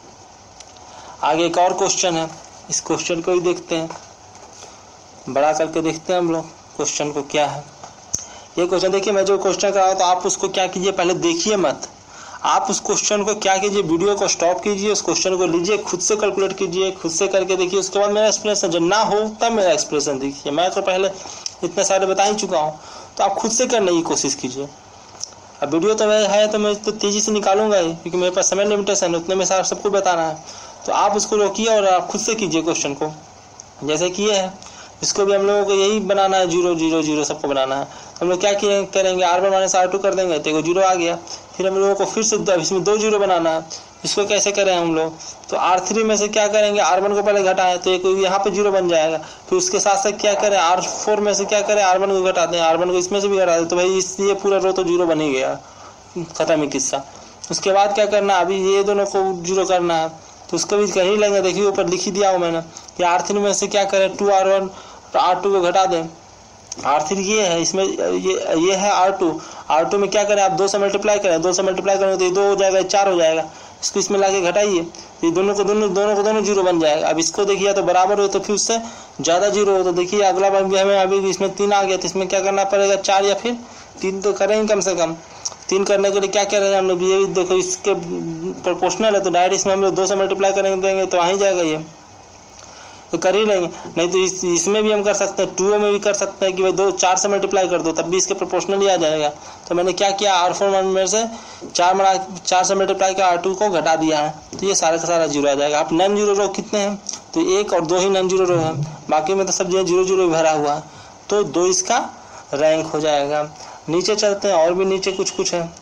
आगे एक और क्वेश्चन है, इस क्वेश्चन को ही देखते हैं, बड़ा करके देखते हैं हम लोग क्वेश्चन को क्या है। ये क्वेश्चन देखिए, मैं जो क्वेश्चन कर रहा हूँ तो आप उसको क्या कीजिए, पहले देखिए मत, आप उस क्वेश्चन को क्या कीजिए, वीडियो को स्टॉप कीजिए, उस क्वेश्चन को लीजिए, खुद से कैलकुलेट कीजिए, खुद से करके देखिए, उसके बाद मेरा एक्सप्लेनेशन जब ना हो तब मेरा एक्सप्लेनेशन देखिए। मैं तो पहले इतने सारे बता ही चुका हूँ, तो आप खुद से करने की कोशिश कीजिए। अब वीडियो तो है तो मैं तो तेज़ी से निकालूंगा ही, क्योंकि मेरे पास समय लिमिटेशन है, उतने में सारा सबको बताना है। तो आप उसको रोकिए और आप खुद से कीजिए क्वेश्चन को, जैसे कि ये है, इसको भी हम लोगों को यही बनाना है, जीरो जीरो जीरो सबको बनाना है। हम लोग क्या करेंगे, R one minus R two कर देंगे, तो जीरो आ गया। फिर हम लोगों को फिर से इसमें दो जीरो बनाना है, इसको कैसे करें हम लोग, तो आर थ्री में से क्या करेंगे, आर वन को पहले घटाएं तो एक यहाँ पे जीरो बन जाएगा। फिर उसके साथ साथ क्या करें, आर फोर में से क्या करें, आर वन को घटा दें, आर वन को इसमें से भी घटा दें, तो भाई इसलिए पूरा रो तो जीरो बन ही गया, खत्म ही किस्सा। उसके बाद क्या करना, अभी ये दोनों को जीरो करना है, तो उसको भी कर ही लेंगे। देखिए ऊपर लिख ही दिया हूँ मैंने कि आर थ्री में से क्या करें, two R one R two को घटा दें। आर थ्री ये है, इसमें ये ये है आर टू, आर टू में क्या करें, आप दो से मल्टीप्लाई करें, दो से मल्टीप्लाई करेंगे तो ये दो हो जाएगा, चार हो जाएगा, इसको इसमें लाके घटाइए, तो ये दोनों को दोनों दोनों को दोनों जीरो बन जाएगा। अब इसको देखिए तो बराबर हो, तो फिर उससे ज़्यादा जीरो हो, तो देखिए अगला बार भी हमें अभी इसमें तीन आ गया, तो इसमें क्या करना पड़ेगा, चार या फिर तीन तो करेंगे कम से कम। तीन करने के लिए क्या करेंगे हम लोग, ये भी देखो इसके प्रोपोर्शनल है, तो डायरेक्ट इसमें हम लोग दो से मल्टीप्लाई करेंगे देंगे तो वहीं जाएगा, ये तो कर ही लेंगे। नहीं तो इस इसमें भी हम कर सकते हैं, टू में भी कर सकते हैं कि भाई दो चार से मल्टीप्लाई कर दो, तब भी इसके प्रोपोर्शनल ही आ जाएगा। तो मैंने क्या किया, आर फोर में से चार मना चार से मल्टीप्लाई का आर टू को घटा दिया है, तो ये सारा का सारा जीरो आ जाएगा। आप नन जीरो रो कितने हैं, तो एक और दो ही नन जीरो रो है, बाकी में तो सब जो जीरो जीरो भरा हुआ है, तो दो इसका रैंक हो जाएगा। नीचे चलते हैं, और भी नीचे कुछ कुछ है,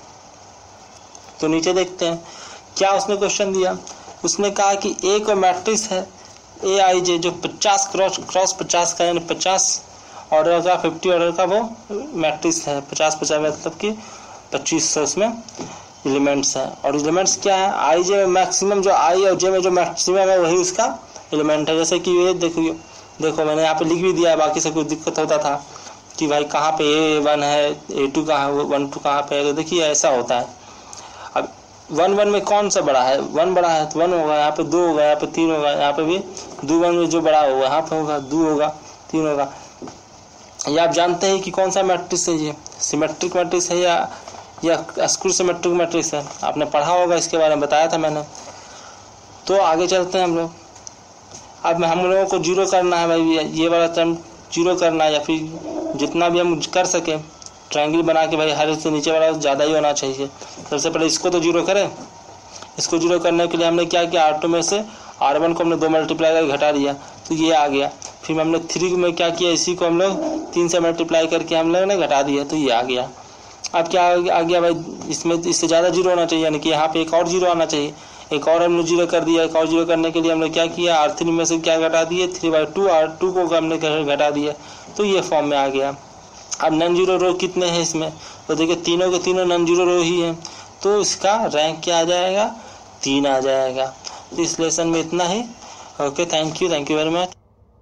तो नीचे देखते हैं क्या उसने क्वेश्चन दिया। उसने कहा कि एक मैट्रिक्स है ए आई जे जो पचास क्रॉस क्रॉस पचास का, यानी पचास ऑर्डर का, फिफ्टी ऑर्डर का वो मैट्रिक्स है। पचास पचास मतलब कि पच्चीस सौ उसमें एलिमेंट्स हैं, और एलिमेंट्स क्या है, आई जे मैक्सिमम, जो आई और जे में जो मैक्सिमम है वही उसका एलिमेंट है। जैसे कि ये देखो देखो मैंने यहाँ पे लिख भी दिया है, बाकी से कुछ दिक्कत होता था कि भाई कहाँ पे ए वन है, ए टू कहाँ है, वन टू कहाँ पे है, तो देखिए ऐसा होता है। अब वन वन में कौन सा बड़ा है, वन बड़ा है तो वन होगा, यहाँ पे दो होगा, यहाँ पे तीन होगा, यहाँ पे भी दो वन में जो बड़ा होगा यहाँ पे होगा, दो होगा, तीन होगा। ये आप जानते हैं कि कौन सा मैट्रिक्स है, ये सिमेट्रिक मैट्रिक्स है या या स्क्रू सिमेट्रिक मैट्रिक्स है, आपने पढ़ा होगा, इसके बारे में बताया था मैंने। तो आगे चलते हैं हम लोग। अब हम लोगों को जीरो करना है भाई, ये वाला टर्म जीरो करना है, या फिर जितना भी हम कर सकें ट्रायंगल बना के, भाई हर से नीचे वाला ज़्यादा ही होना चाहिए। सबसे पहले इसको तो जीरो करें। इसको जीरो करने के लिए हमने क्या किया, आर टू में से आर वन को हमने दो मल्टीप्लाई करके घटा दिया, तो ये आ गया। फिर हमने थ्री में क्या किया, इसी को हम लोग तीन से मल्टीप्लाई करके हम लोग ने घटा दिया, तो ये आ गया। अब क्या आ गया भाई, इसमें इससे ज़्यादा जीरो होना चाहिए, यानी कि यहाँ पे एक और जीरो आना चाहिए। एक और हमने जीरो कर दिया। एक और जीरो करने के लिए हमने क्या किया, आर थ्री में से क्या घटा दिए, three by two, R two को हमने घटा दिया, तो ये फॉर्म में आ गया। अब नन जीरो रो कितने हैं इसमें, तो देखिए तीनों के तीनों नन जीरो रो ही हैं, तो इसका रैंक क्या आ जाएगा, तीन आ जाएगा। तो इस लेसन में इतना ही। Okay, thank you thank you very much.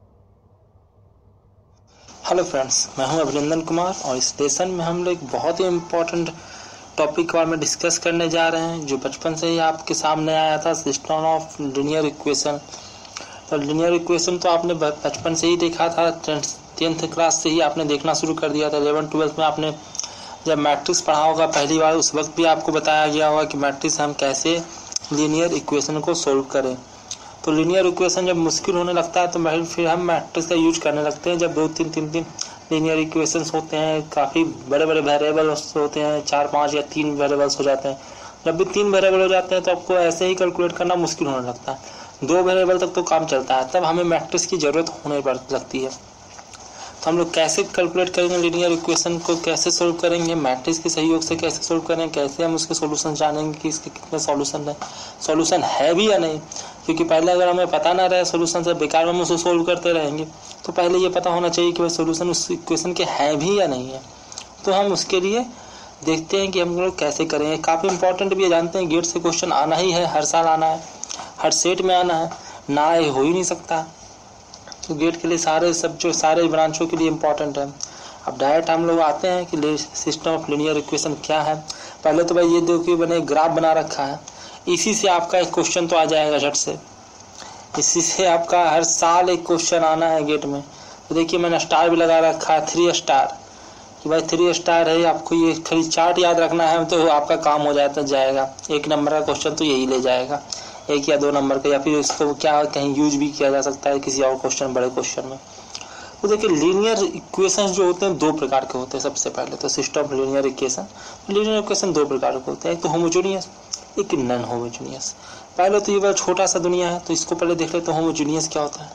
Hello friends, मैं हूं अभिनंदन कुमार, और इस लेसन में हम लोग एक बहुत ही इम्पोर्टेंट टॉपिक के बारे में डिस्कस करने जा रहे हैं, जो बचपन से ही आपके सामने आया था, सिस्टम ऑफ लीनियर इक्वेशन। तो लीनियर इक्वेशन तो आपने बचपन से ही देखा था, टेंथ क्लास से ही आपने देखना शुरू कर दिया था। इलेवन ट्वेल्थ में आपने जब मैट्रिक्स पढ़ा होगा पहली बार, उस वक्त भी आपको बताया गया होगा कि मैट्रिक्स हम कैसे लीनियर इक्वेशन को सोल्व करें। तो लीनियर इक्वेशन जब मुश्किल होने लगता है तो फिर हम मैट्रिक्स का यूज करने लगते हैं। जब दो तीन तीन तीन लीनियर इक्वेशंस होते हैं, काफ़ी बड़े बड़े वेरिएबल्स होते हैं, चार पाँच या तीन वेरिएबल्स हो जाते हैं। जब भी तीन वेरिएबल हो जाते हैं तो आपको ऐसे ही कैलकुलेट करना मुश्किल होने लगता है। दो वेरिएबल तक तो काम चलता है, तब हमें मैट्रिक्स की ज़रूरत होने पड़ लगती है। तो हम लोग कैसे कैलकुलेट करेंगे लीनियर इक्वेशन को, कैसे सोल्व करेंगे, मैट्रिक्स के सहयोग से कैसे सोल्व करें, कैसे हम उसके सॉल्यूशन जानेंगे कि इसके कितने सॉल्यूशन है, सॉल्यूशन है भी या नहीं। क्योंकि पहले अगर हमें पता ना रहे सॉल्यूशन से, बेकार में हम उसे सोल्व करते रहेंगे। तो पहले ये पता होना चाहिए कि भाई सॉल्यूशन उस इक्वेशन के हैं भी या नहीं है। तो हम उसके लिए देखते हैं कि हम लोग कैसे करेंगे। काफ़ी इंपॉर्टेंट भी है, जानते हैं गेट से क्वेश्चन आना ही है, हर साल आना है, हर सेट में आना है, ना आए हो ही नहीं सकता। तो गेट के लिए सारे सब जो सारे ब्रांचों के लिए इम्पॉर्टेंट है। अब डायरेक्ट हम लोग आते हैं कि सिस्टम ऑफ लीनियर इक्वेशन क्या है। पहले तो भाई ये देखिए मैंने ग्राफ बना रखा है, इसी से आपका एक क्वेश्चन तो आ जाएगा झट से, इसी से आपका हर साल एक क्वेश्चन आना है गेट में। तो देखिए मैंने स्टार भी लगा रखा है, थ्री स्टार कि भाई थ्री स्टार है, आपको ये खाली चार्ट याद रखना है तो आपका काम हो जाता जाएगा। एक नंबर का क्वेश्चन तो यही ले जाएगा, एक या दो नंबर का, या फिर इसको क्या कहीं यूज भी किया जा सकता है किसी और क्वेश्चन बड़े क्वेश्चन में। तो देखिए लीनियर इक्वेशंस जो होते हैं दो प्रकार के होते हैं। सबसे पहले तो system of linear equation, linear equation दो प्रकार के होते हैं, एक तो होमोजेनियस, एक नॉन होमोजेनियस। पहले तो ये बड़ा छोटा सा दुनिया है, तो इसको पहले देख लेते हैं होमोजेनियस क्या होता है।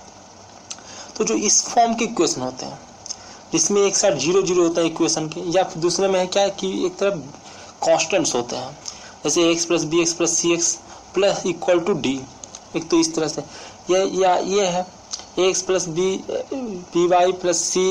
तो जो इस फॉर्म के इक्वेशन होते हैं जिसमें एक साथ जीरो जीरो होता है इक्वेशन के, या फिर दूसरे में है क्या कि एक तरफ कॉन्स्टेंट्स होते हैं, जैसे X plus B X plus C X plus equal to D, एक तो इस तरह से, ये या ये है X plus B B Y plus C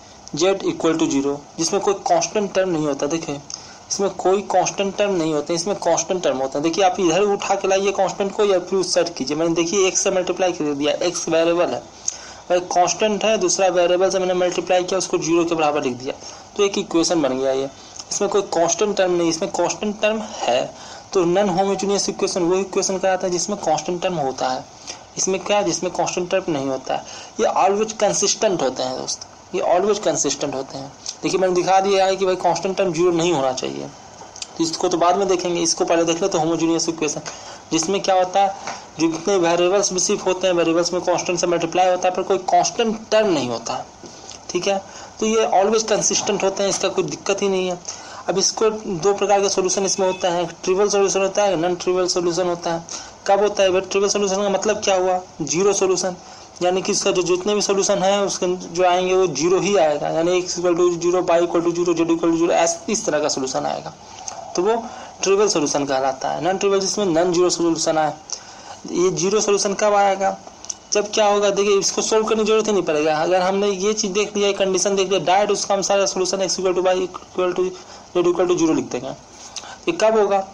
Z equal to zero, जिसमें कोई कांस्टेंट टर्म नहीं होता। देखिए इसमें कोई कांस्टेंट टर्म नहीं होता, इसमें कांस्टेंट टर्म होता है। देखिए आप इधर उठा के लाइए कांस्टेंट को या फिर उस सेट कीजिए। मैंने देखिए एक्स से मल्टीप्लाई कर दिया, एक्स वेरिएबल है भाई, कांस्टेंट है, दूसरा वेरिएबल से मैंने मल्टीप्लाई किया, उसको जीरो के बराबर लिख दिया, तो एक इक्वेशन बन गया ये। इसमें कोई कांस्टेंट टर्म नहीं, इसमें कांस्टेंट टर्म है। तो नॉन होमोजेनियस इक्वेशन वो इक्वेशन कहलाता है जिसमें कांस्टेंट टर्म होता है। इसमें क्या है, जिसमें कांस्टेंट टर्म नहीं होता है। ये ऑलवेज कंसिस्टेंट होते हैं दोस्त, ये ऑलवेज कंसिस्टेंट होते हैं। देखिए मैंने दिखा दिया है कि भाई कांस्टेंट टर्म जीरो नहीं होना चाहिए, तो इसको तो बाद में देखेंगे, इसको पहले देख ले। तो होमोजेनियस इक्वेशन जिसमें क्या होता है, जितने वेरिएबल्स सिर्फ होते हैं, वेरिएबल्स में कांस्टेंट से मल्टीप्लाई होता है, पर कोई कांस्टेंट टर्म नहीं होता है, ठीक है। तो ये ऑलवेज कंसिस्टेंट होते हैं, इसका कोई दिक्कत ही नहीं है। अब इसको दो प्रकार के सॉल्यूशन इसमें होता है, ट्रिवियल सॉल्यूशन होता है, नॉन ट्रिवियल सॉल्यूशन होता है। कब होता है ट्रिवियल सॉल्यूशन का मतलब क्या हुआ, जीरो सॉल्यूशन, यानी कि इसका जो जितने भी सॉल्यूशन है उसके जो आएंगे वो जीरो ही आएगा, यानी X equal to zero, Y equal to zero, Z equal to zero, इस तरह का सॉल्यूशन आएगा, तो वो ट्रिवियल सॉल्यूशन कहलाता है। नॉन ट्रिवियल जिसमें नॉन जीरो सॉल्यूशन आए। ये जीरो सॉल्यूशन कब आएगा, जब क्या होगा, देखिए इसको सोल्व करने की जरूरत ही नहीं पड़ेगा। अगर हमने ये चीज़ देख लिया, कंडीशन देख लिया, डायरेक्ट उसका हम सारा solution X equal to Y equal to Z equal to zero लिख देंगे। ये कब होगा,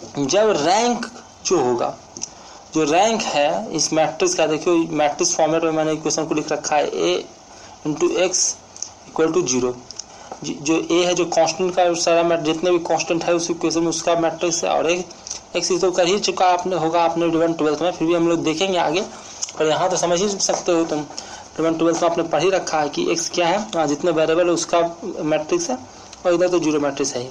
जब रैंक जो होगा, जो रैंक है इस मैट्रिक्स का, देखियो मैट्रिक्स फॉर्मेट में मैंने इक्वेशन को लिख रखा है, A into X equal to zero. जो ए है, जो कांस्टेंट का सारा जितने भी कांस्टेंट है उस इक्वेशन में उसका मैट्रिक्स है, और एक एक्स तो कर ही चुका आपने होगा आपने इलेवन ट्वेल्थ में, फिर भी हम लोग देखेंगे आगे, पर यहाँ तो समझ ही सकते हो तुम, इलेवन ट्वेल्थ में आपने पढ़ ही रखा है कि एक्स क्या है, हाँ जितने वेरिएबल है उसका मैट्रिक्स है, और इधर तो जीरो मैट्रिक्स है ही।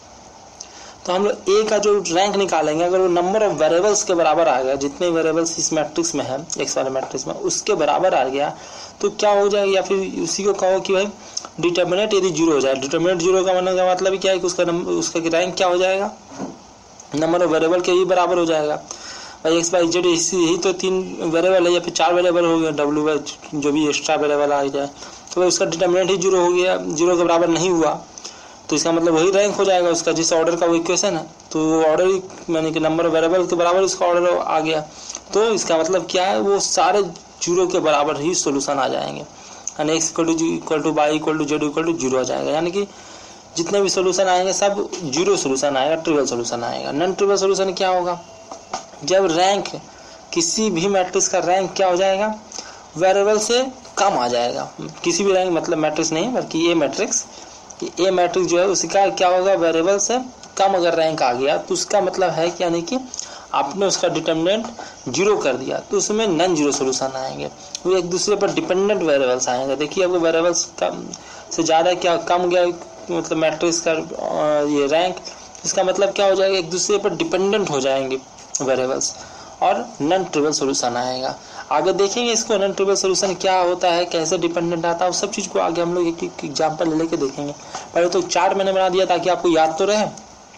तो हम लोग ए का जो रैंक निकालेंगे, अगर वो नंबर ऑफ वेरिएबल्स के बराबर आ गया, जितने वेरिएबल्स इस मैट्रिक्स में है, एक्स वाले मैट्रिक्स में, उसके बराबर आ गया, तो क्या हो जाएगा, या फिर उसी को कहो कि भाई डिटर्मिनेंट यदि जीरो हो जाए। डिटर्मिनेंट जीरो का मतलब का मतलब क्या है कि उसका नंबर, उसका रैंक क्या हो जाएगा, नंबर ऑफ वेरिएबल के ही बराबर हो जाएगा। भाई एक्स वाई जेड यही तो तीन वेरिएबल है, या फिर चार वेरिएबल हो गया, डब्ल्यू जो भी एक्स्ट्रा वेरिएबल आ जाए, तो भाई उसका डिटर्मिनेंट ही जीरो हो गया, जीरो के बराबर नहीं हुआ, तो इसका मतलब वही रैंक हो जाएगा उसका, जिस ऑर्डर का वो इक्वेशन है, तो वो ऑर्डर ही यानी कि नंबर वेरिएबल के बराबर उसका ऑर्डर आ गया। तो इसका मतलब क्या है, वो सारे जीरो के बराबर ही सॉल्यूशन आ जाएंगे, यानी X equal to equal to Y equal to Z equal to zero आ जाएगा, यानी कि जितने भी सॉल्यूशन आएंगे सब जीरो सॉल्यूशन आएगा, ट्रिवियल सॉल्यूशन आएगा। नॉन ट्रिवियल सॉल्यूशन क्या होगा, जब रैंक किसी भी मैट्रिक्स का रैंक क्या हो जाएगा, वेरिएबल से कम आ जाएगा। किसी भी रैंक मतलब मैट्रिक्स नहीं बल्कि ए मैट्रिक्स, ए मैट्रिक्स जो है उसका क्या होगा, वेरिएबल से कम अगर रैंक आ गया तो उसका मतलब है कि यानी कि आपने उसका डिटर्मिनेंट जीरो कर दिया, तो उसमें नॉन जीरो सॉल्यूशन आएंगे, वो एक दूसरे पर डिपेंडेंट वेरिएबल्स आएंगे। देखिए आपको वेरिएबल्स कम से ज़्यादा क्या कम गया मतलब मैट्रिक्स का ये रैंक, इसका मतलब क्या हो जाएगा, एक दूसरे पर डिपेंडेंट हो जाएंगे वेरिएबल्स, और नॉन ट्रिवियल सॉल्यूशन आएगा। आगे देखेंगे इसको नॉन ट्रिवियल सॉल्यूशन क्या होता है, कैसे डिपेंडेंट आता है, उस सब चीज़ को आगे हम लोग एक एक एग्जाम्पल ले लेके देखेंगे। पहले तो चार्ट मैंने बना दिया ताकि आपको याद तो रहे।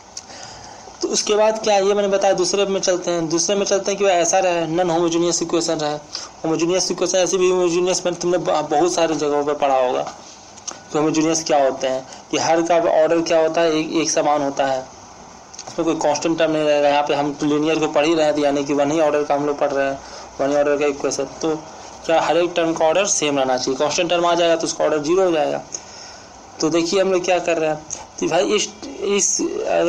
तो उसके बाद क्या ये मैंने बताया, दूसरे में चलते हैं दूसरे में चलते हैं कि वह ऐसा रहे, नॉन होमोजेनियस इक्वेशन रहे। होमोजेनियस इक्वेशन ऐसी भी होमोजेनियस में तुमने बहुत सारे जगहों पर पढ़ा होगा। तो होमोजेनियस क्या होते हैं कि हर का ऑर्डर क्या होता है, एक, एक समान होता है, उसमें कोई कांस्टेंट टर्म नहीं रहेगा। यहाँ पे हम तो लीनियर को पढ़ ही रहे थे, यानी कि वन ही ऑर्डर का हम लोग पढ़ रहे हैं, वन ही ऑर्डर का इक्वेशन। तो क्या हर एक टर्म का ऑर्डर सेम रहना चाहिए, कांस्टेंट टर्म आ जाएगा तो उसका ऑर्डर जीरो हो जाएगा। तो देखिए हम लोग क्या कर रहे हैं, तो भाई इस इस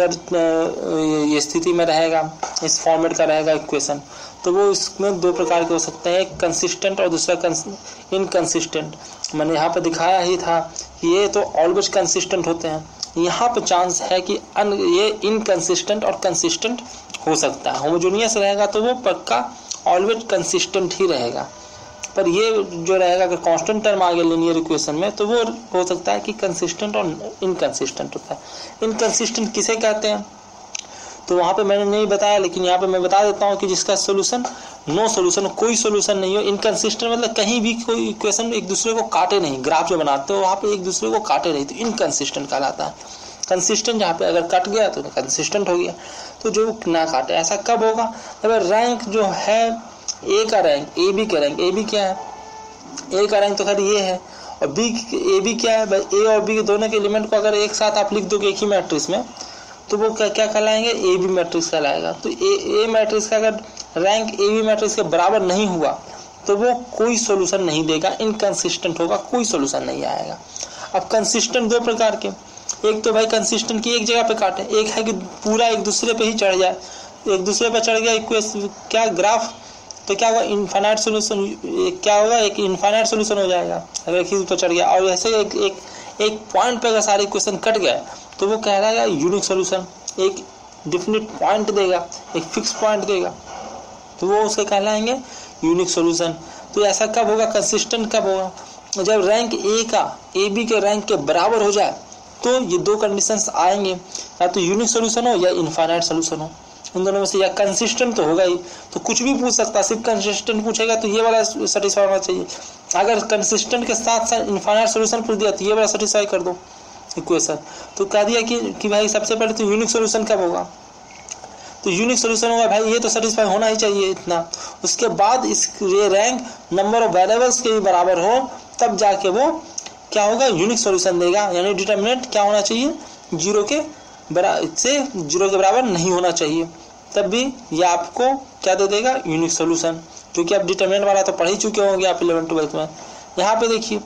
अगर ये स्थिति में रहेगा, इस फॉर्मेट का रहेगा इक्वेशन, तो वो इसमें दो प्रकार के हो सकते हैं, एक कंसिस्टेंट और दूसरा इनकंसिस्टेंट। मैंने यहाँ पे दिखाया ही था कि ये तो ऑलवेज कंसिस्टेंट होते हैं, यहाँ पे चांस है कि अन ये इनकंसिस्टेंट और कंसिस्टेंट हो सकता है। होमोजेनियस रहेगा तो वो पक्का ऑलवेज कंसिस्टेंट ही रहेगा, पर ये जो रहेगा अगर कांस्टेंट टर्म आ गया लीनियर इक्वेशन में तो वो हो सकता है कि कंसिस्टेंट और इनकंसिस्टेंट होता है। इनकंसिस्टेंट किसे कहते हैं तो वहाँ पे मैंने नहीं बताया, लेकिन यहाँ पे मैं बता देता हूँ कि जिसका सोल्यूशन नो सोल्यूशन, कोई सोल्यूशन नहीं हो। इनकंसिस्टेंट मतलब कहीं भी कोई इक्वेशन एक दूसरे को काटे नहीं, ग्राफ जो बनाते हो वहाँ पे एक दूसरे को काटे नहीं, तो इनकंसिस्टेंट कहलाता है। कंसिस्टेंट जहाँ पे अगर कट गया तो कंसिस्टेंट हो गया, तो जो ना काटे। ऐसा कब होगा, अगर रैंक जो है ए का रैंक, ए बी का रैंक, ए बी क्या है, ए का रैंक तो खैर ये है, और बी ए बी क्या है भाई, ए और बी के दोनों के एलिमेंट को अगर एक साथ आप लिख दोगे एक ही मैट्रिक्स में तो वो क्या क्या कहलाएंगे, ए बी मैट्रिक्स कहलाएगा। तो ए ए मैट्रिक्स का अगर रैंक ए बी मैट्रिक्स के बराबर नहीं हुआ तो वो कोई सोल्यूशन नहीं देगा, इनकंसिस्टेंट होगा, कोई सोल्यूशन नहीं आएगा। अब कंसिस्टेंट दो प्रकार के, एक तो भाई कंसिस्टेंट की एक जगह पे काटे, एक है कि पूरा एक दूसरे पे ही चढ़ जाए, एक दूसरे पे चढ़ गया इक्वेशन क्या ग्राफ, तो क्या होगा, इनफाइनाइट सोल्यूशन, क्या होगा, एक इनफाइनाइट सोल्यूशन हो जाएगा अगर एक ही पर चढ़ गया। और ऐसे एक एक एक पॉइंट पे अगर सारे इक्वेशन कट गए तो वो कहलाएगा यूनिक सोल्यूशन, एक डिफिनिट पॉइंट देगा, एक फिक्स पॉइंट देगा, तो वो उसके कहलाएंगे यूनिक सोल्यूशन। तो ऐसा कब होगा, कंसिस्टेंट कब होगा, जब रैंक ए का ए बी के रैंक के बराबर हो जाए, तो ये दो कंडीशंस आएंगे, या तो यूनिक सोल्यूशन हो या इनफाइनाइट सोल्यूशन हो, इन दोनों में से। या कंसिस्टेंट तो होगा ही, तो कुछ भी पूछ सकता है, सिर्फ कंसिस्टेंट पूछेगा तो ये वाला सेटिस्फाई होना चाहिए। अगर कंसिस्टेंट के साथ साथ इनफाइनाइट सोल्यूशन पूछ दिया तो ये वाला सेटिस्फाई कर दो इक्वेशन। तो कह दिया कि कि भाई सबसे पहले तो यूनिक सोल्यूशन कब होगा, तो यूनिक सोल्यूशन होगा भाई ये तो सेटिस्फाई होना ही चाहिए इतना। उसके बाद इस ये रैंक नंबर ऑफ वेरिएबल्स के भी बराबर हो, तब जाके वो क्या होगा, यूनिक सोल्यूशन देगा। यानी डिटर्मिनेंट क्या होना चाहिए, जीरो के बराबर से जीरो के बराबर नहीं होना चाहिए, तब भी ये आपको क्या दे देगा, यूनिक सोल्यूशन। क्योंकि आप डिटर्मिनेंट वाला तो पढ़ ही चुके होंगे आप इलेवन ट्वेल्थ में। यहाँ पे देखिए,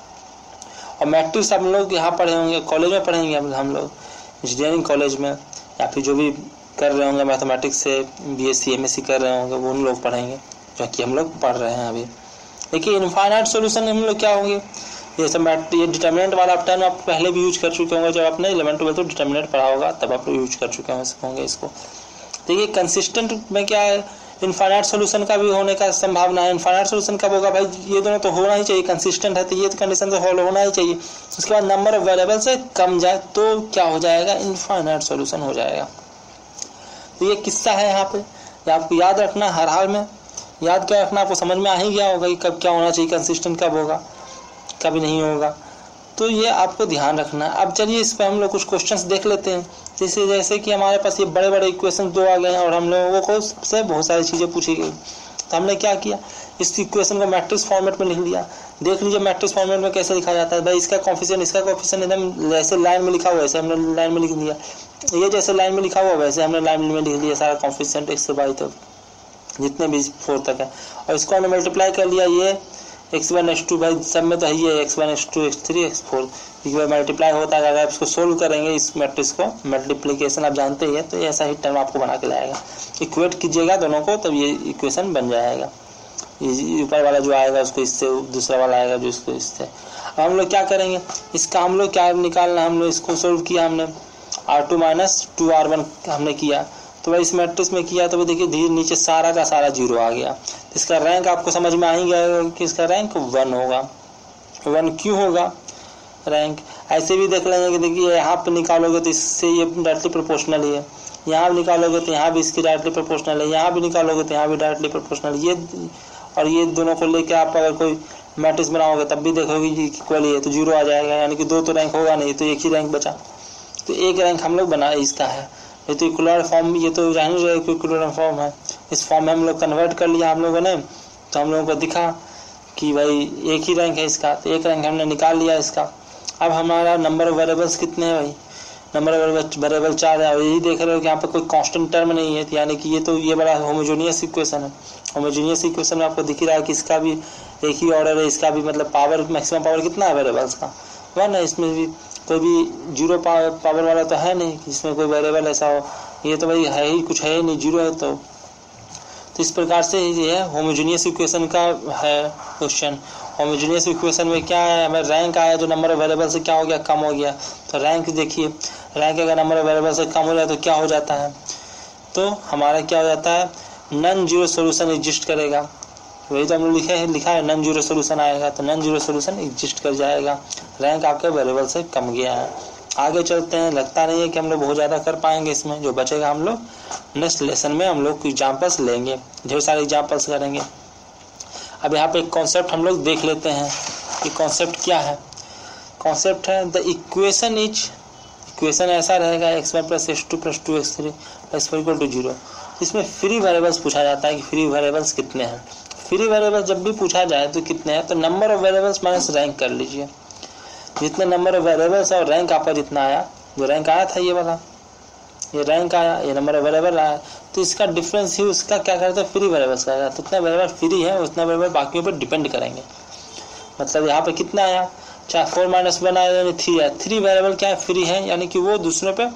और मैट्रिक्स हम लोग यहाँ पढ़े होंगे, कॉलेज में पढ़ेंगे हम लोग इंजीनियरिंग कॉलेज में, या फिर जो भी कर रहे होंगे मैथमेटिक्स से B S C M S C कर रहे होंगे वो उन लोग पढ़ेंगे, जो कि हम लोग पढ़ रहे हैं अभी। देखिए इनफाइनाइट सोल्यूशन हम लोग क्या होंगे, ये सब ये डिटर्मिनेंट वाला टर्म आप पहले भी यूज कर चुके होंगे, जब आपने इलेवन ट्वेल्थ में डिटर्मिनेंट पढ़ा होगा तब आप यूज कर चुके होंगे इसको। देखिए कंसिस्टेंट में क्या है, इनफाइनाइट सोल्यूशन का भी होने का संभावना है। इनफाइनाइट सोल्यूशन कब होगा भाई, ये दोनों तो होना ही चाहिए, कंसिस्टेंट है तो ये तो कंडीशन तो फॉलो होना ही चाहिए। उसके बाद नंबर ऑफ वेरिएबल से कम जाए तो क्या हो जाएगा, इनफाइनाइट सोल्यूशन हो जाएगा। तो ये किस्सा है यहाँ पे, ये आपको याद रखना, हर हाल में याद क्या रखना, आपको समझ में आ ही गया होगा कि कब क्या होना चाहिए, कंसिस्टेंट कब होगा कभी नहीं होगा, तो ये आपको ध्यान रखना है। अब चलिए इस पर हम लोग कुछ क्वेश्चंस देख लेते हैं। जैसे जैसे कि हमारे पास ये बड़े बड़े इक्वेशन दो आ गए हैं और हम लोगों को से बहुत सारी चीज़ें पूछी गई, तो हमने क्या किया, इस इक्वेशन को मैट्रिक्स फॉर्मेट में लिख लिया। देख लीजिए मैट्रिक्स फॉर्मेट में कैसे लिखा जाता है भाई, इसका कॉफिशिएंट इसका कॉफिशिएंट एकदम जैसे लाइन में लिखा हुआ वैसे हमने लाइन में लिख दिया, ये जैसे लाइन में लिखा हुआ वैसे हमने लाइन में लिख दिया सारा कॉफिशिएंट एक्स से वाई तक जितने भी फोर तक है, और इसको हमने मल्टीप्लाई कर लिया, ये एक्स वन एक्स टू भाई सब में तो है ही है, X one X two X three X four multiply होता है। अगर आप इसको सोल्व करेंगे इस मैट्रिक्स को, मल्टीप्लिकेशन आप जानते ही है, तो ऐसा ही टर्म आपको बना के लाएगा। इक्वेट कीजिएगा दोनों को तब ये इक्वेशन बन जाएगा। ये ऊपर वाला जो आएगा उसको इससे, दूसरा वाला आएगा जो इसको इससे। अब हम लोग क्या करेंगे, इसका हम लोग क्या निकालना, हम लोग इसको सोल्व किया हमने, R two minus two R one हमने किया, तो भाई इस मैट्रिक्स में किया तो देखिए धीरे नीचे सारा का सारा जीरो आ गया। इसका रैंक आपको समझ में आ ही गया कि इसका रैंक वन होगा। वन क्यों होगा रैंक, ऐसे भी देख लेंगे कि देखिए यहाँ पे निकालोगे तो इससे ये डायरेक्टली प्रोपोर्शनल ही है, यहाँ भी निकालोगे तो यहाँ भी इसकी डायरेक्टली प्रोपोर्शनल है, यहाँ भी निकालोगे तो यहाँ भी डायरेक्टली प्रोपोर्शनल। ये और ये दोनों को लेकर आप अगर कोई मैट्रिक्स बनाओगे तब भी देखोगे कि इक्वल ही है, तो जीरो आ जाएगा, यानी कि दो तो रैंक होगा नहीं, तो एक ही रैंक बचा। तो एक रैंक हम लोग बना इसका है, ये तो इक्वल फॉर्म, ये तो जान ही रहे इक्वल फॉर्म है। इस फॉर्म में हम लोग कन्वर्ट कर लिया हम लोगों ने, तो हम लोगों को दिखा कि भाई एक ही रैंक है इसका, तो एक रैंक हमने निकाल लिया इसका। अब हमारा नंबर ऑफ वेरिएबल्स कितने हैं भाई, नंबर ऑफ वेरिएबल चार है, और यही देख रहे हो कि यहाँ पे कोई कांस्टेंट टर्म नहीं है, यानी कि ये तो ये बड़ा होमोजेनियस इक्वेशन है। होमोजेनियस इक्वेशन में आपको दिख रहा है कि इसका भी एक ही ऑर्डर है, इसका भी मतलब पावर मैक्सिमम पावर कितना है वेरिएबल्स का, वन है, इसमें भी कोई भी जीरो पावर वाला तो है नहीं जिसमें कोई वेरिएबल ऐसा हो, ये तो भाई है ही कुछ है ही नहीं, जीरो है। तो तो इस प्रकार से ये है होमोजेनियस इक्वेशन का है क्वेश्चन। होमोजेनियस इक्वेशन में क्या है, हमें रैंक आया जो नंबर ऑफ वेरिएबल से क्या हो गया, कम हो गया। तो रैंक देखिए, रैंक अगर नंबर ऑफ वेरिएबल से कम हो जाए तो क्या हो जाता है, तो हमारा क्या हो जाता है, नॉन जीरो सोल्यूशन एग्जिस्ट करेगा। वही तो हमने लिखे है, लिखा है नॉन जीरो सोल्यूशन आएगा, तो नॉन जीरो सोल्यूशन एग्जिस्ट कर जाएगा, रैंक आपके वेरिएबल से कम गया है। आगे चलते हैं, लगता नहीं है कि हम लोग बहुत ज़्यादा कर पाएंगे इसमें, जो बचेगा हम लोग नेक्स्ट लेसन में हम लोग एग्जाम्पल्स लेंगे, ढेर सारे एग्जाम्पल्स करेंगे। अब यहाँ पे एक कॉन्सेप्ट हम लोग देख लेते हैं कि कॉन्सेप्ट क्या है। कॉन्सेप्ट है द इक्वेशन इज, इक्वेशन ऐसा रहेगा X one plus X two plus two X three plus four equal to zero. इसमें फ्री वेरिएबल्स पूछा जाता है कि फ्री वेरिएबल्स कितने हैं। फ्री वेरिएबल जब भी पूछा जाए तो कितने हैं, तो number of variables minus rank कर लीजिए। जितने नंबर ऑफ वेरिएबल्स और रैंक आपका जितना आया, जो रैंक आया था ये वाला, ये रैंक आया, ये नंबर ऑफ वेरिएबल आया, तो इसका डिफरेंस ही उसका क्या करता है, फ्री वेरिएबल्स का आया। तो उतना वेरिएबल फ्री है, उतना वेरिएबल बाकियों पर डिपेंड करेंगे। मतलब यहाँ पे कितना आया, चाहे फोर माइनस वन आया यानी थ्री आया, थ्री वेरिएबल क्या है, फ्री है, यानी कि वो दूसरों पे,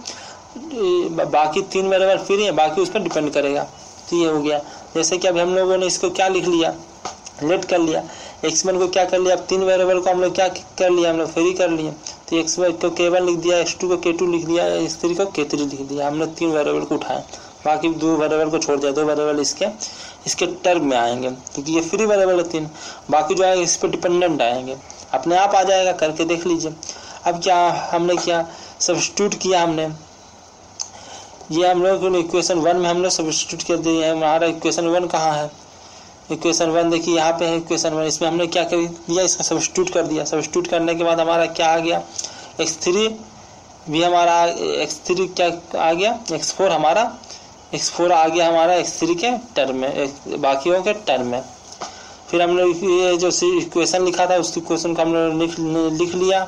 बाकी तीन वेरिएबल फ्री है, बाकी उस पर डिपेंड करेगा। तो ये हो गया। जैसे कि अभी हम लोगों ने इसको क्या लिख लिया, लेट कर लिया, एक्स वन को क्या कर लिया, अब तीन वेरिएबल को हम लोग क्या कर लिया, हम लोग फ्री कर लिए। तो एक्स वन को के वन लिख दिया, एक्स टू को के टू लिख दिया, एक्स थ्री को के थ्री लिख दिया। हमने तीन वेरिएबल को उठाए, बाकी दो वेरिएबल को छोड़ दिया, दो वेरिएबल इसके इसके टर्म में आएंगे क्योंकि ये फ्री वेरिएबल है तीन, बाकी जो आएगा इस पर डिपेंडेंट आएंगे, अपने आप आ जाएगा, करके देख लीजिए। अब क्या हमने क्या सब्स्टिट्यूट किया, हमने ये हम लोग इक्वेशन वन में हम लोग सब्स्टिट्यूट कर दिए हैं। हमारा इक्वेशन वन कहाँ है, इक्वेशन वन देखिए यहाँ पे है इक्वेशन वन, इसमें हमने क्या कर दिया, इसको सब्स्टिट्यूट कर दिया। सब्स्टिट्यूट करने के बाद हमारा क्या आ गया, एक्स थ्री भी हमारा, एक्स थ्री क्या आ गया, एक्स फोर हमारा, एक्स फोर आ गया हमारा एक्स थ्री के टर्म में, बाकियों के टर्म में। फिर हमने ये जो इक्वेशन लिखा था उस इक्वेशन को हमने लिख लिख लिया।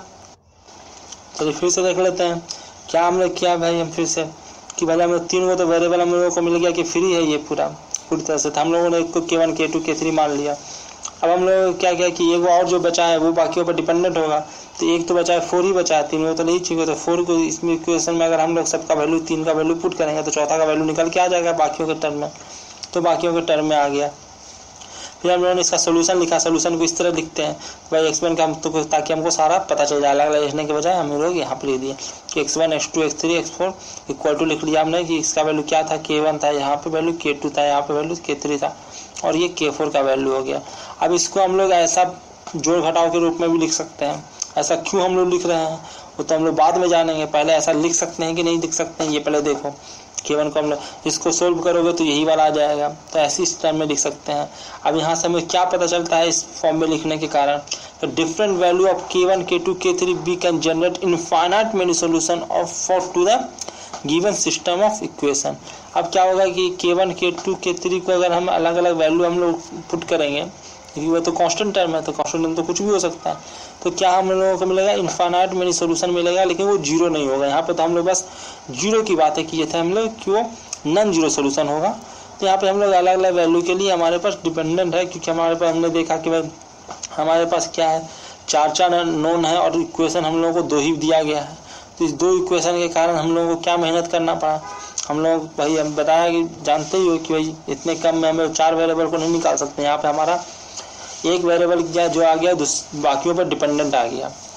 चलिए फिर से देख लेते हैं क्या हमने किया भाई, हम फिर से कि भाई हम लोग तीन को तो वेरिएबल हम लोगों को मिल गया कि फ्री है ये पूरा पूरी तरह से, तो हम लोगों ने एक को के one K two K three मान लिया। अब हम लोग क्या किया कि एक और जो बचा है वो बाकियों पर डिपेंडेंट होगा, तो एक तो बचा है, फोर ही बचा है, तीन को तो नहीं चाहिए। तो फोर को इसमें इक्वेशन में अगर हम लोग सबका वैल्यू, तीन का वैल्यू पुट करेंगे तो चौथा का वैल्यू निकल के आ जाएगा बाकियों के टर्म में, तो बाकियों के टर्म में आ गया। फिर हम लोगों ने इसका सोल्यूशन लिखा, सोल्यूशन को इस तरह लिखते हैं भाई एक्स वन का हम तो, ताकि हमको सारा पता चल जाए, अलग अलग लिखने के बजाय हम लोग यहाँ पर लिख दिए कि X one X two X three X four equal to लिख लिया हमने कि इसका वैल्यू क्या था, के वन था, यहाँ पे वैल्यू के टू था, यहाँ पे वैल्यू के थ्री था, और ये के फोर का वैल्यू हो गया। अब इसको हम लोग ऐसा जोड़ घटाव के रूप में भी लिख सकते हैं। ऐसा क्यों हम लोग लिख रहे हैं वो तो हम लोग बाद में जानेंगे, पहले ऐसा लिख सकते हैं कि नहीं लिख सकते हैं ये पहले देखो। के वन को हम लोग इसको सोल्व करोगे तो यही वाला आ जाएगा, तो ऐसी इस टाइम में लिख सकते हैं। अब यहाँ से हमें क्या पता चलता है इस फॉर्म में लिखने के कारण, तो different value of K one K two K three be can generate infinite many solution of for to the given system of equation. अब क्या होगा कि के one K two K three को अगर हम अलग अलग वैल्यू हम लोग पुट करेंगे, क्योंकि वो तो कांस्टेंट टर्म है, तो कांस्टेंट टर्म तो कुछ भी हो सकता है, तो क्या हम लोगों को मिलेगा, इनफाइनाइट मेनी सॉल्यूशन मिलेगा, लेकिन वो जीरो नहीं होगा। यहाँ पे तो हम लोग बस जीरो की बातें किए थे हम लोग कि वो नॉन जीरो सॉल्यूशन होगा। तो यहाँ पे हम लोग अलग अलग वैल्यू के लिए हमारे पास डिपेंडेंट है, क्योंकि हमारे पास हमने देखा कि भाई हमारे पास क्या है, चार चार नोन है और इक्वेशन हम लोगों को दो ही दिया गया है। तो इस दो इक्वेशन के कारण हम लोगों को क्या मेहनत करना पड़ा, हम लोग भाई हम बताया कि जानते ही हो कि भाई इतने कम में हमें चार वेरिएबल को नहीं निकाल सकते। यहाँ पे हमारा एक वेरिएबल क्या जो आ गया बाकियों पर डिपेंडेंट आ गया।